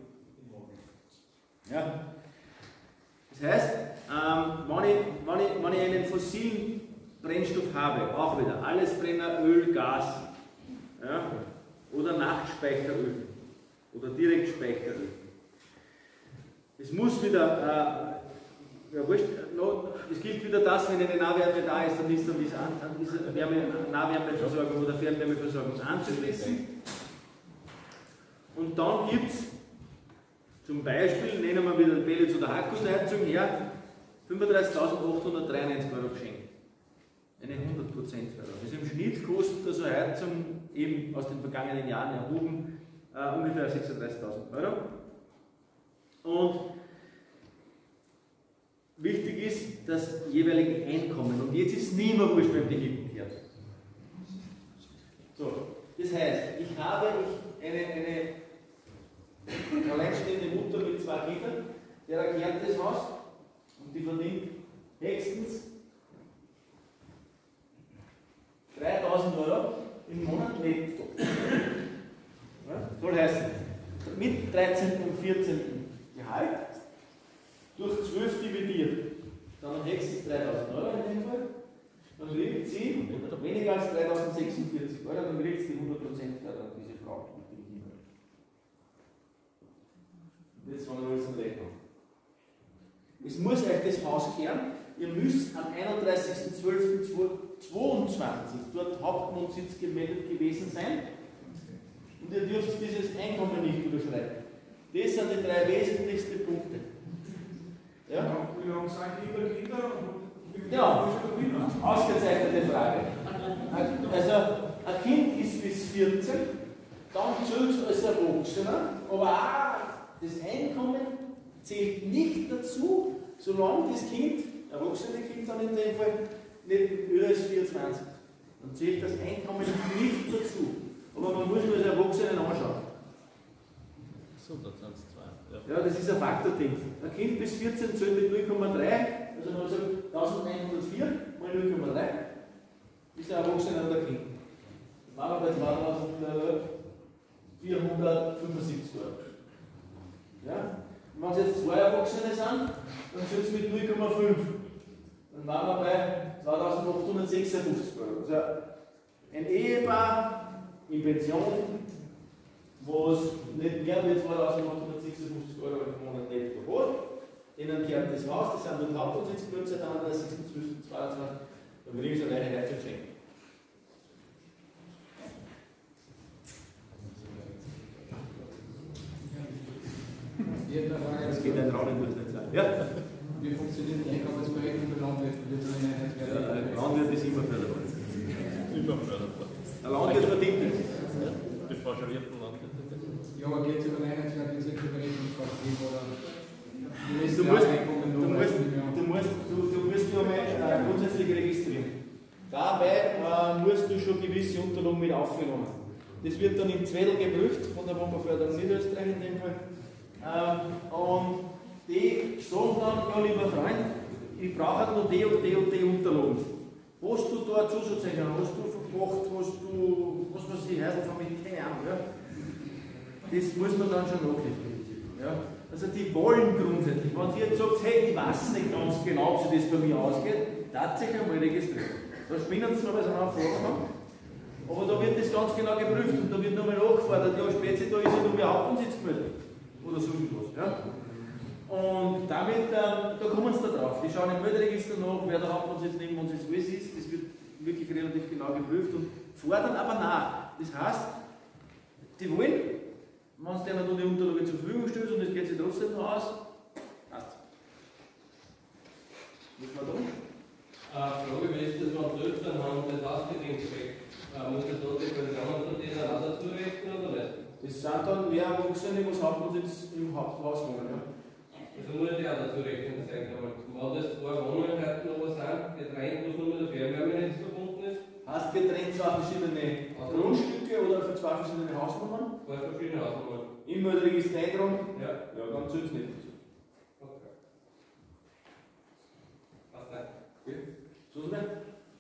Speaker 2: Ja. Das heißt, ähm, wenn, ich, wenn, ich, wenn ich einen fossilen Brennstoff habe, auch wieder, Allesbrenner, Öl, Gas, ja, oder Nachtspeicheröl oder Direktspeicheröl. Es muss wieder ja, wurscht, no, es gilt wieder das, wenn eine Nahwärme da ist, dann ist dann diese an, an diese Wärme, Nahwärmeversorgung oder Fernwärmeversorgung anzuschließen. Und dann gibt es zum Beispiel, nehmen wir wieder Pellets oder Akkusheizung her, fünfunddreißigtausendachthundertdreiundneunzig Euro geschenkt. Eine hundert Prozent Förderung. Also im Schnitt kostet also eine Heizung eben aus den vergangenen Jahren erhoben äh, ungefähr sechsunddreißigtausend Euro. Und wichtig ist das jeweilige Einkommen. Und jetzt ist es nie mehr wurscht, wenn die hinten kehrt. So, das heißt, ich habe eine, eine alleinstehende Mutter mit zwei Kindern, der erklärt das Haus und die verdient höchstens dreitausend Euro im Monat netto. Ja, soll heißen, mit dreizehnten und vierzehnten Gehalt durch zwölf dividiert, dann höchstens dreitausend Euro in dem Fall, dann kriegt sie weniger als dreitausendsechsundvierzig Euro, dann kriegt sie die hundert Prozent Förderung, diese Frau mit den Kindern. Jetzt fangen wir alles an Rechnung. Es muss euch das Haus kehren, ihr müsst am einunddreißigsten zwölften zweitausendzweiundzwanzig dort Hauptwohnsitz gemeldet gewesen sein und ihr dürft dieses Einkommen nicht überschreiten. Das sind die drei wesentlichsten Punkte. Ja?
Speaker 3: Wie lange sind Kinder Kinder?
Speaker 2: Ja, ausgezeichnete Frage. Also, ein Kind ist bis vierzehn, dann zählt es als Erwachsener, aber auch das Einkommen zählt nicht dazu, solange das Kind, erwachsene Kind dann in dem Fall, nicht höher als vierundzwanzig. Dann zählt das Einkommen nicht dazu. Aber man muss nur als Erwachsenen anschauen.
Speaker 5: So, da sind es zwei.
Speaker 2: Ja, das ist ein Faktording. Ein Kind bis vierzehn zählt mit null Komma drei, also man sagt eintausendeinhundertvier mal null Komma drei, ist ein Erwachsener und ein Kind. Das waren wir bei zweitausendvierhundertfünfundsiebzig Euro. Ja? Wenn es jetzt zwei Erwachsene sind, dann zählt es mit null Komma fünf. Dann waren wir bei zweitausendachthundertsechsundfünfzig Euro. Also ein Ehepaar in Pension, wo es nicht mehr wie zweitausendachthundertsechsundfünfzig Euro im Monat netto hat, denen kehrt das Haus, das sind dort Hauptwohnsitz geworden seit einunddreißigsten zwölften zweiundzwanzig, dann kriegen sie eine reine Heizung schenken. Das geht ein Traum durch nicht sein. Ja?
Speaker 7: Wie funktioniert die Einkommensberechnung für Landwirte?
Speaker 2: Der Landwirt ist immer förderbar.
Speaker 5: Immer förderbar.
Speaker 2: Der Landwirt verdient nichts.
Speaker 5: Die pauschalierten Landwirte.
Speaker 7: Ja, aber geht es über eine Einheitswert, jetzt nicht über Rechnungsvertrieb oder.
Speaker 2: Du musst, du musst, du musst, du, du musst ja mal äh, grundsätzlich registrieren. Dabei äh, musst du schon gewisse Unterlagen mit aufgenommen. Das wird dann im Zwedel geprüft von der Wohnbauförderung Niederösterreich in dem Fall. Ähm, und die sagen dann, ja lieber Freund, ich brauche nur die und die und die Unterlagen. Hast du da Zusatzrechnung, hast du gemacht, hast du, was weiß ich, Heiselfamilie, keine Ahnung, ja? Das muss man dann schon nachlesen. Ja? Also die wollen grundsätzlich, wenn sie jetzt sagt, hey, ich weiß nicht ganz genau, ob sich das bei mir ausgeht, tatsächlich einmal registrieren. Da spinnen sie zwar, weil sie einen Vorgang haben, aber da wird das ganz genau geprüft und da wird nochmal nachgefordert, ja, spätestens da ist ja nur mehr Hauptwohnsitz gemeldet. Oder so etwas. Ja? Und damit, ähm, da kommen sie da drauf. Die schauen im Melderegister nach, wer der Hauptwohnsitz, Nebenwohnsitz, alles ist. Das wird wirklich relativ genau geprüft und fordern aber nach. Das heißt, die wollen, wenn es denen die Unterlage zur Verfügung stellt und es geht sich trotzdem noch aus, passt. Was man da?
Speaker 14: Äh, Frage, wie ist das, wenn Eltern haben das ausgedient weg? Äh, muss das dort die Personen von denen auch dazu rechnen oder nicht?
Speaker 2: Das sind dann mehr Erwachsene, was Hauptwohnsitz im Haupthaus wohnen. Ja.
Speaker 14: Also muss ich auch dazu rechnen, das Einkommen. Wenn das zwei Wohneinheiten aber sind, getrennt, wo es nur mit der Fernwärmenetz verbunden ist?
Speaker 2: Hast getrennt zwei verschiedene Grundstücke oder für zwei verschiedene Hausnummern?
Speaker 14: Zwei verschiedene Hausnummern.
Speaker 2: Im Melderegister eintragen?
Speaker 14: Ja.
Speaker 2: Ja, dann zählt es nicht dazu.
Speaker 14: Okay. Passt nicht.
Speaker 2: Okay. So ist es?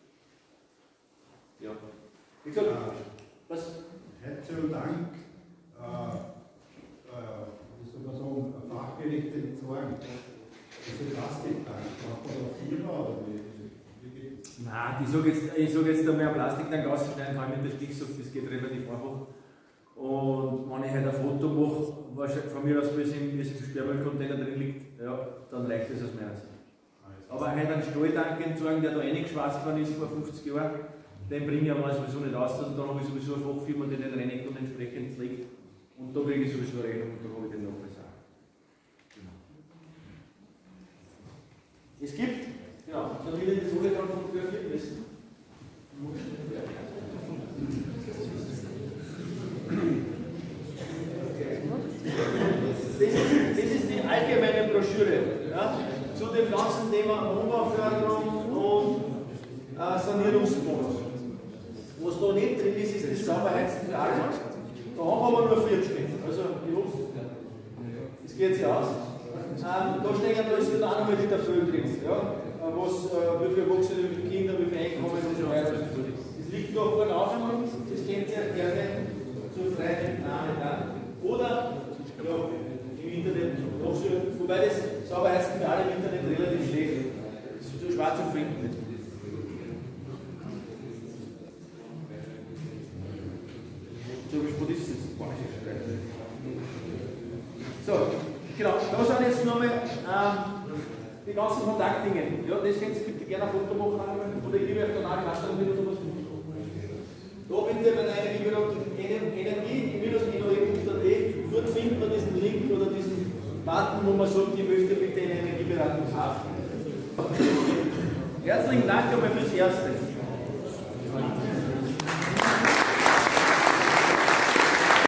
Speaker 2: Ja. Wie gesagt, was?
Speaker 3: Gott sei Dank, äh, äh, wie soll man sagen, fachgerechte Entsorgung. Diese Plastiktank, macht man da Firma oder wie?
Speaker 2: Nein, ich sage jetzt, ich sag jetzt einmal, ein Plastiktank ausschneiden kann ich mit der Stichsucht, das geht relativ einfach. Und wenn ich halt ein Foto mache, von mir aus, wie es im, im Sperrmüllcontainer drin liegt, ja, dann reicht das aus meiner Sicht. Aber heute einen Stahltank entsorgen, der da reingeschweißt worden ist vor fünfzig Jahren, den bringe ich einmal sowieso nicht raus. Und dann habe ich sowieso eine Fachfirma, die den reinigt und entsprechend pflegt. Und da kriege ich sowieso eine Rechnung und da habe ich den Nachweis auch. Genau. Es gibt, genau, dann will ich die Sache dann fotografieren müssen. Das ist, das ist die allgemeine Broschüre, ja, zu dem ganzen Thema Umbauförderung und äh, Sanierungsbonus. Was da nicht drin ist, ist das Sauberheizen für alle. Da haben wir aber nur vierzig. Also, ich hoffe, das geht sich aus. Ähm, da stehen da ist wieder auch nochmal die Tabelle drin. Ja? Was, äh, wie viele Erwachsene, wie viele Kinder, wie viele Einkommen und so weiter. Das liegt da vorne auf, das kennt ihr gerne zur freien Entnahme dann. Oder ja, im Internet, wobei das Sauberheizen für alle im Internet relativ schlecht ist. Das ist so schwarz zu finden. So, wo ist das? So, genau, da sind jetzt nochmal ähm, die ganzen Kontaktdinge. Ja, das könnt ihr bitte gerne ein Foto machen, oder ich gebe euch dann auch die Master mit oder was. Da bitte bei der Energieberatung Energie, minus energie punkt at, dort findet man diesen Link oder diesen Button, wo man sagt, ich möchte bitte eine Energieberatung haben. Herzlichen Dank einmal fürs Erste.